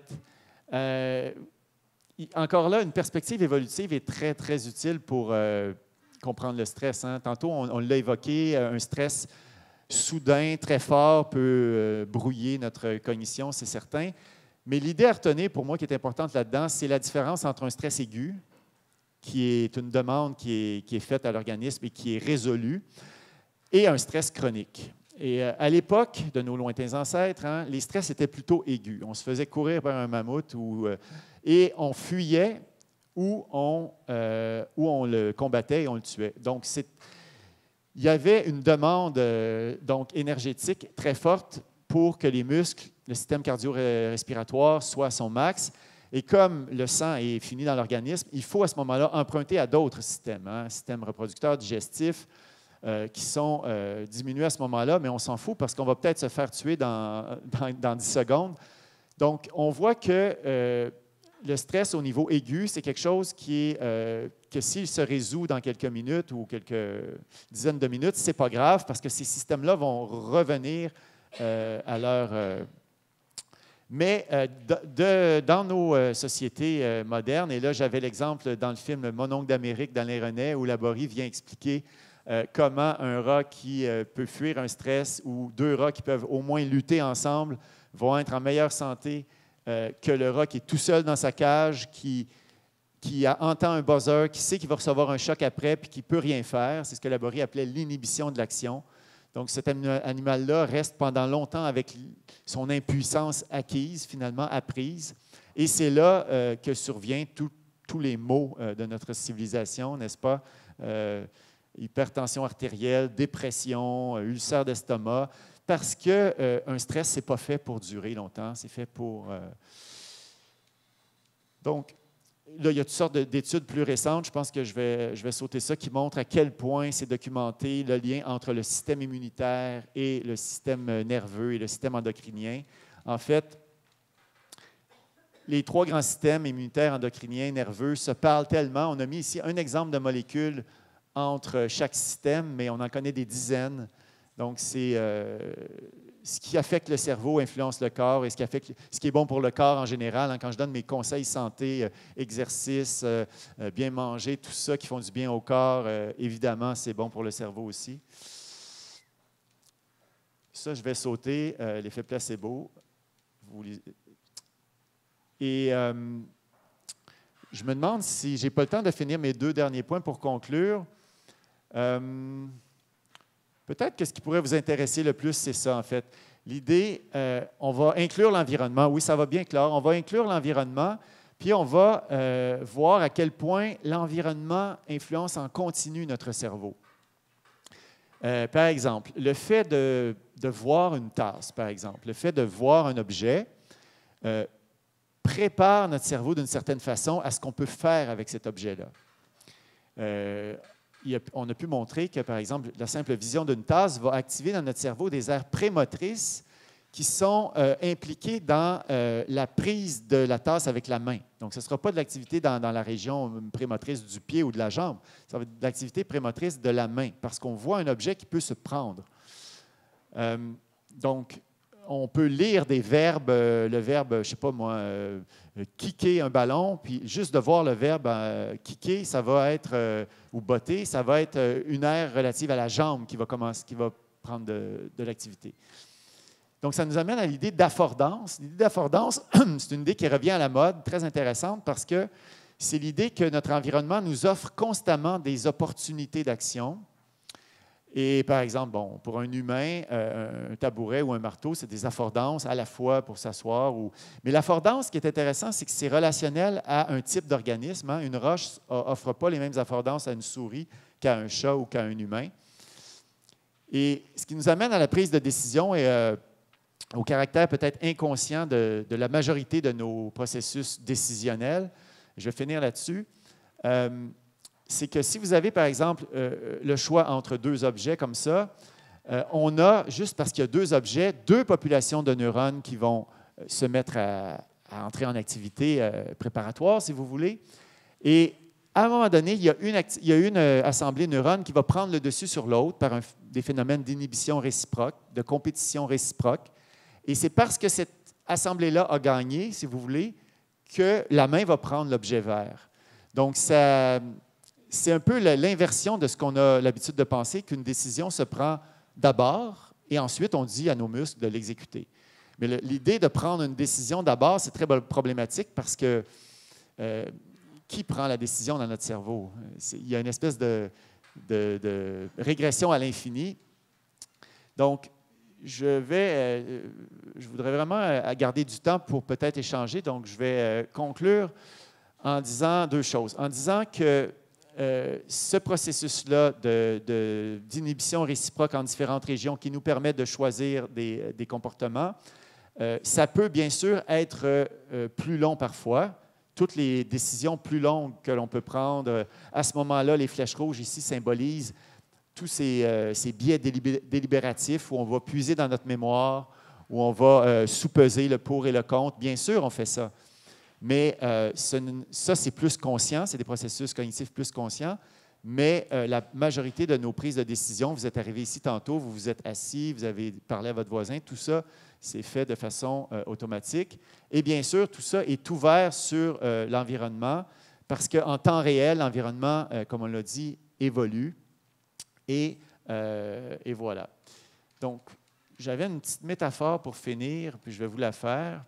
Speaker 1: Encore là, une perspective évolutive est très, très utile pour comprendre le stress. Hein. Tantôt, on l'a évoqué, un stress soudain, très fort, peut brouiller notre cognition, c'est certain. Mais l'idée à retenir, pour moi, qui est importante là-dedans, c'est la différence entre un stress aigu, qui est une demande qui est faite à l'organisme et qui est résolue, et un stress chronique. Et à l'époque de nos lointains ancêtres, hein, les stress étaient plutôt aigus. On se faisait courir par un mammouth et on fuyait ou on le combattait et on le tuait. Donc, il y avait une demande donc, énergétique très forte pour que les muscles, le système cardio-respiratoire soit à son max. Et comme le sang est fini dans l'organisme, il faut à ce moment-là emprunter à d'autres systèmes, hein, systèmes reproducteurs, digestifs, qui sont diminués à ce moment-là, mais on s'en fout parce qu'on va peut-être se faire tuer dans 10 secondes. Donc, on voit que le stress au niveau aigu, c'est quelque chose que s'il se résout dans quelques minutes ou quelques dizaines de minutes, ce n'est pas grave parce que ces systèmes-là vont revenir à leur... Mais dans nos sociétés modernes, et là j'avais l'exemple dans le film Mon oncle d'Amérique d'Alain Resnais où Laborie vient expliquer comment un rat qui peut fuir un stress ou 2 rats qui peuvent au moins lutter ensemble vont être en meilleure santé que le rat qui est tout seul dans sa cage, qui entend un buzzer, qui sait qu'il va recevoir un choc après puis qui ne peut rien faire. C'est ce que Laborie appelait l'inhibition de l'action. Donc, cet animal-là reste pendant longtemps avec son impuissance acquise, finalement apprise. Et c'est là que surviennent tous les maux de notre civilisation, n'est-ce pas? Hypertension artérielle, dépression, ulcère d'estomac, parce qu'un stress, ce n'est pas fait pour durer longtemps, c'est fait pour... Donc, là, il y a toutes sortes d'études plus récentes, je pense que je vais sauter ça, qui montrent à quel point c'est documenté le lien entre le système immunitaire et le système nerveux et le système endocrinien. En fait, les 3 grands systèmes immunitaires, endocriniens, nerveux se parlent tellement. On a mis ici un exemple de molécules entre chaque système, mais on en connaît des dizaines. Donc, c'est ce qui affecte le cerveau influence le corps et ce qui est bon pour le corps en général. Hein, quand je donne mes conseils santé, exercice, bien manger, tout ça qui font du bien au corps, évidemment, c'est bon pour le cerveau aussi. Ça, je vais sauter l'effet placebo. Et je me demande si je n'ai pas le temps de finir mes 2 derniers points pour conclure. Peut-être que ce qui pourrait vous intéresser le plus, c'est ça, en fait. L'idée, on va inclure l'environnement. Oui, ça va bien clair. On va inclure l'environnement, puis on va voir à quel point l'environnement influence en continu notre cerveau. Par exemple, le fait de voir une tasse, par exemple, le fait de voir un objet prépare notre cerveau d'une certaine façon à ce qu'on peut faire avec cet objet-là. On a pu montrer que, par exemple, la simple vision d'une tasse va activer dans notre cerveau des aires prémotrices qui sont impliquées dans la prise de la tasse avec la main. Donc, ce ne sera pas de l'activité dans la région prémotrice du pied ou de la jambe, ça va être de l'activité prémotrice de la main, parce qu'on voit un objet qui peut se prendre. Donc, on peut lire des verbes, le verbe, je ne sais pas moi, kicker un ballon, puis juste de voir le verbe kicker, ça va être, ou botter, ça va être une aire relative à la jambe qui va prendre de l'activité. Donc, ça nous amène à l'idée d'affordance. L'idée d'affordance, c'est une idée qui revient à la mode, très intéressante, parce que c'est l'idée que notre environnement nous offre constamment des opportunités d'action. Et par exemple, bon, pour un humain, un tabouret ou un marteau, c'est des affordances à la fois pour s'asseoir. Mais l'affordance, ce qui est intéressant, c'est que c'est relationnel à un type d'organisme. Hein. Une roche n'offre pas les mêmes affordances à une souris qu'à un chat ou qu'à un humain. Et ce qui nous amène à la prise de décision et au caractère peut-être inconscient de la majorité de nos processus décisionnels. Je vais finir là-dessus. C'est que si vous avez, par exemple, le choix entre deux objets comme ça, on a, juste parce qu'il y a deux objets, deux populations de neurones qui vont se mettre à entrer en activité préparatoire, si vous voulez. Et à un moment donné, il y a une assemblée de neurones qui va prendre le dessus sur l'autre par des phénomènes d'inhibition réciproque, de compétition réciproque. Et c'est parce que cette assemblée-là a gagné, si vous voulez, que la main va prendre l'objet vert. Donc, c'est un peu l'inversion de ce qu'on a l'habitude de penser, qu'une décision se prend d'abord et ensuite on dit à nos muscles de l'exécuter. Mais l'idée de prendre une décision d'abord, c'est très problématique parce que qui prend la décision dans notre cerveau? Il y a une espèce de régression à l'infini. Donc, je voudrais vraiment garder du temps pour peut-être échanger. Donc, je vais conclure en disant deux choses. En disant que ce processus-là d'inhibition réciproque en différentes régions qui nous permet de choisir des comportements, ça peut bien sûr être plus long parfois. Toutes les décisions plus longues que l'on peut prendre, à ce moment-là, les flèches rouges ici symbolisent tous ces biais délibératifs où on va puiser dans notre mémoire, où on va sous-peser le pour et le contre. Bien sûr, on fait ça. Mais ça, c'est plus conscient, c'est des processus cognitifs plus conscients, mais la majorité de nos prises de décision, vous êtes arrivé ici tantôt, vous vous êtes assis, vous avez parlé à votre voisin, tout ça, c'est fait de façon automatique. Et bien sûr, tout ça est ouvert sur l'environnement parce qu'en temps réel, l'environnement, comme on l'a dit, évolue. Et voilà. Donc, j'avais une petite métaphore pour finir, puis je vais vous la faire.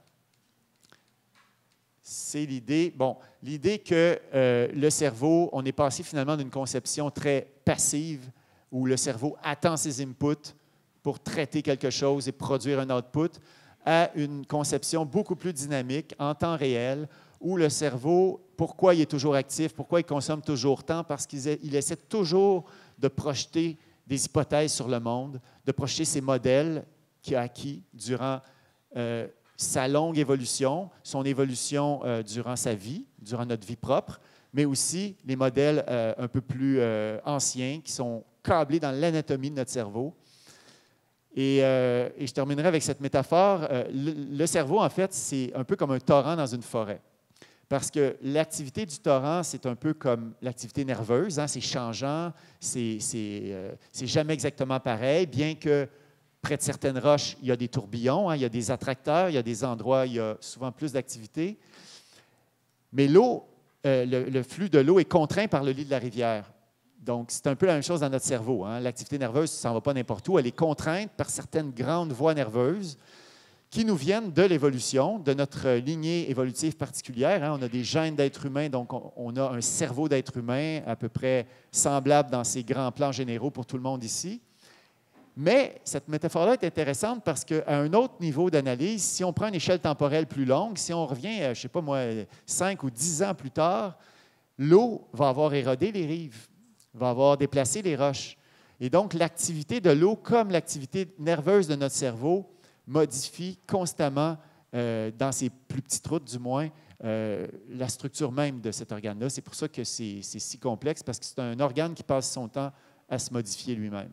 Speaker 1: C'est l'idée que le cerveau, on est passé finalement d'une conception très passive où le cerveau attend ses inputs pour traiter quelque chose et produire un output, à une conception beaucoup plus dynamique, en temps réel, où le cerveau, pourquoi il est toujours actif, pourquoi il consomme toujours tant? Parce qu'il essaie toujours de projeter des hypothèses sur le monde, de projeter ses modèles qu'il a acquis durant sa longue évolution, son évolution durant sa vie, durant notre vie propre, mais aussi les modèles un peu plus anciens qui sont câblés dans l'anatomie de notre cerveau. Et je terminerai avec cette métaphore. Le cerveau, en fait, c'est un peu comme un torrent dans une forêt. Parce que l'activité du torrent, c'est un peu comme l'activité nerveuse, hein, c'est changeant, c'est jamais exactement pareil, bien que près de certaines roches, il y a des tourbillons, hein, il y a des attracteurs, il y a des endroits où il y a souvent plus d'activité. Mais l'eau, le flux de l'eau est contraint par le lit de la rivière. Donc, c'est un peu la même chose dans notre cerveau. Hein. L'activité nerveuse, ça ne va pas n'importe où. Elle est contrainte par certaines grandes voies nerveuses qui nous viennent de l'évolution, de notre lignée évolutive particulière. Hein. On a des gènes d'êtres humains, donc on a un cerveau d'être humain à peu près semblable dans ces grands plans généraux pour tout le monde ici. Mais cette métaphore-là est intéressante parce qu'à un autre niveau d'analyse, si on prend une échelle temporelle plus longue, si on revient, je ne sais pas moi, 5 ou 10 ans plus tard, l'eau va avoir érodé les rives, va avoir déplacé les roches. Et donc, l'activité de l'eau, comme l'activité nerveuse de notre cerveau, modifie constamment, dans ses plus petites routes du moins, la structure même de cet organe-là. C'est pour ça que c'est si complexe, parce que c'est un organe qui passe son temps à se modifier lui-même.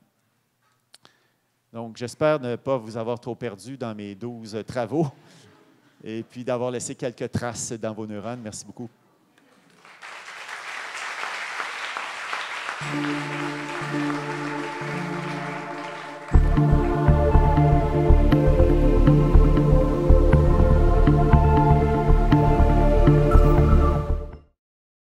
Speaker 1: Donc, j'espère ne pas vous avoir trop perdu dans mes 12 travaux et puis d'avoir laissé quelques traces dans vos neurones. Merci beaucoup.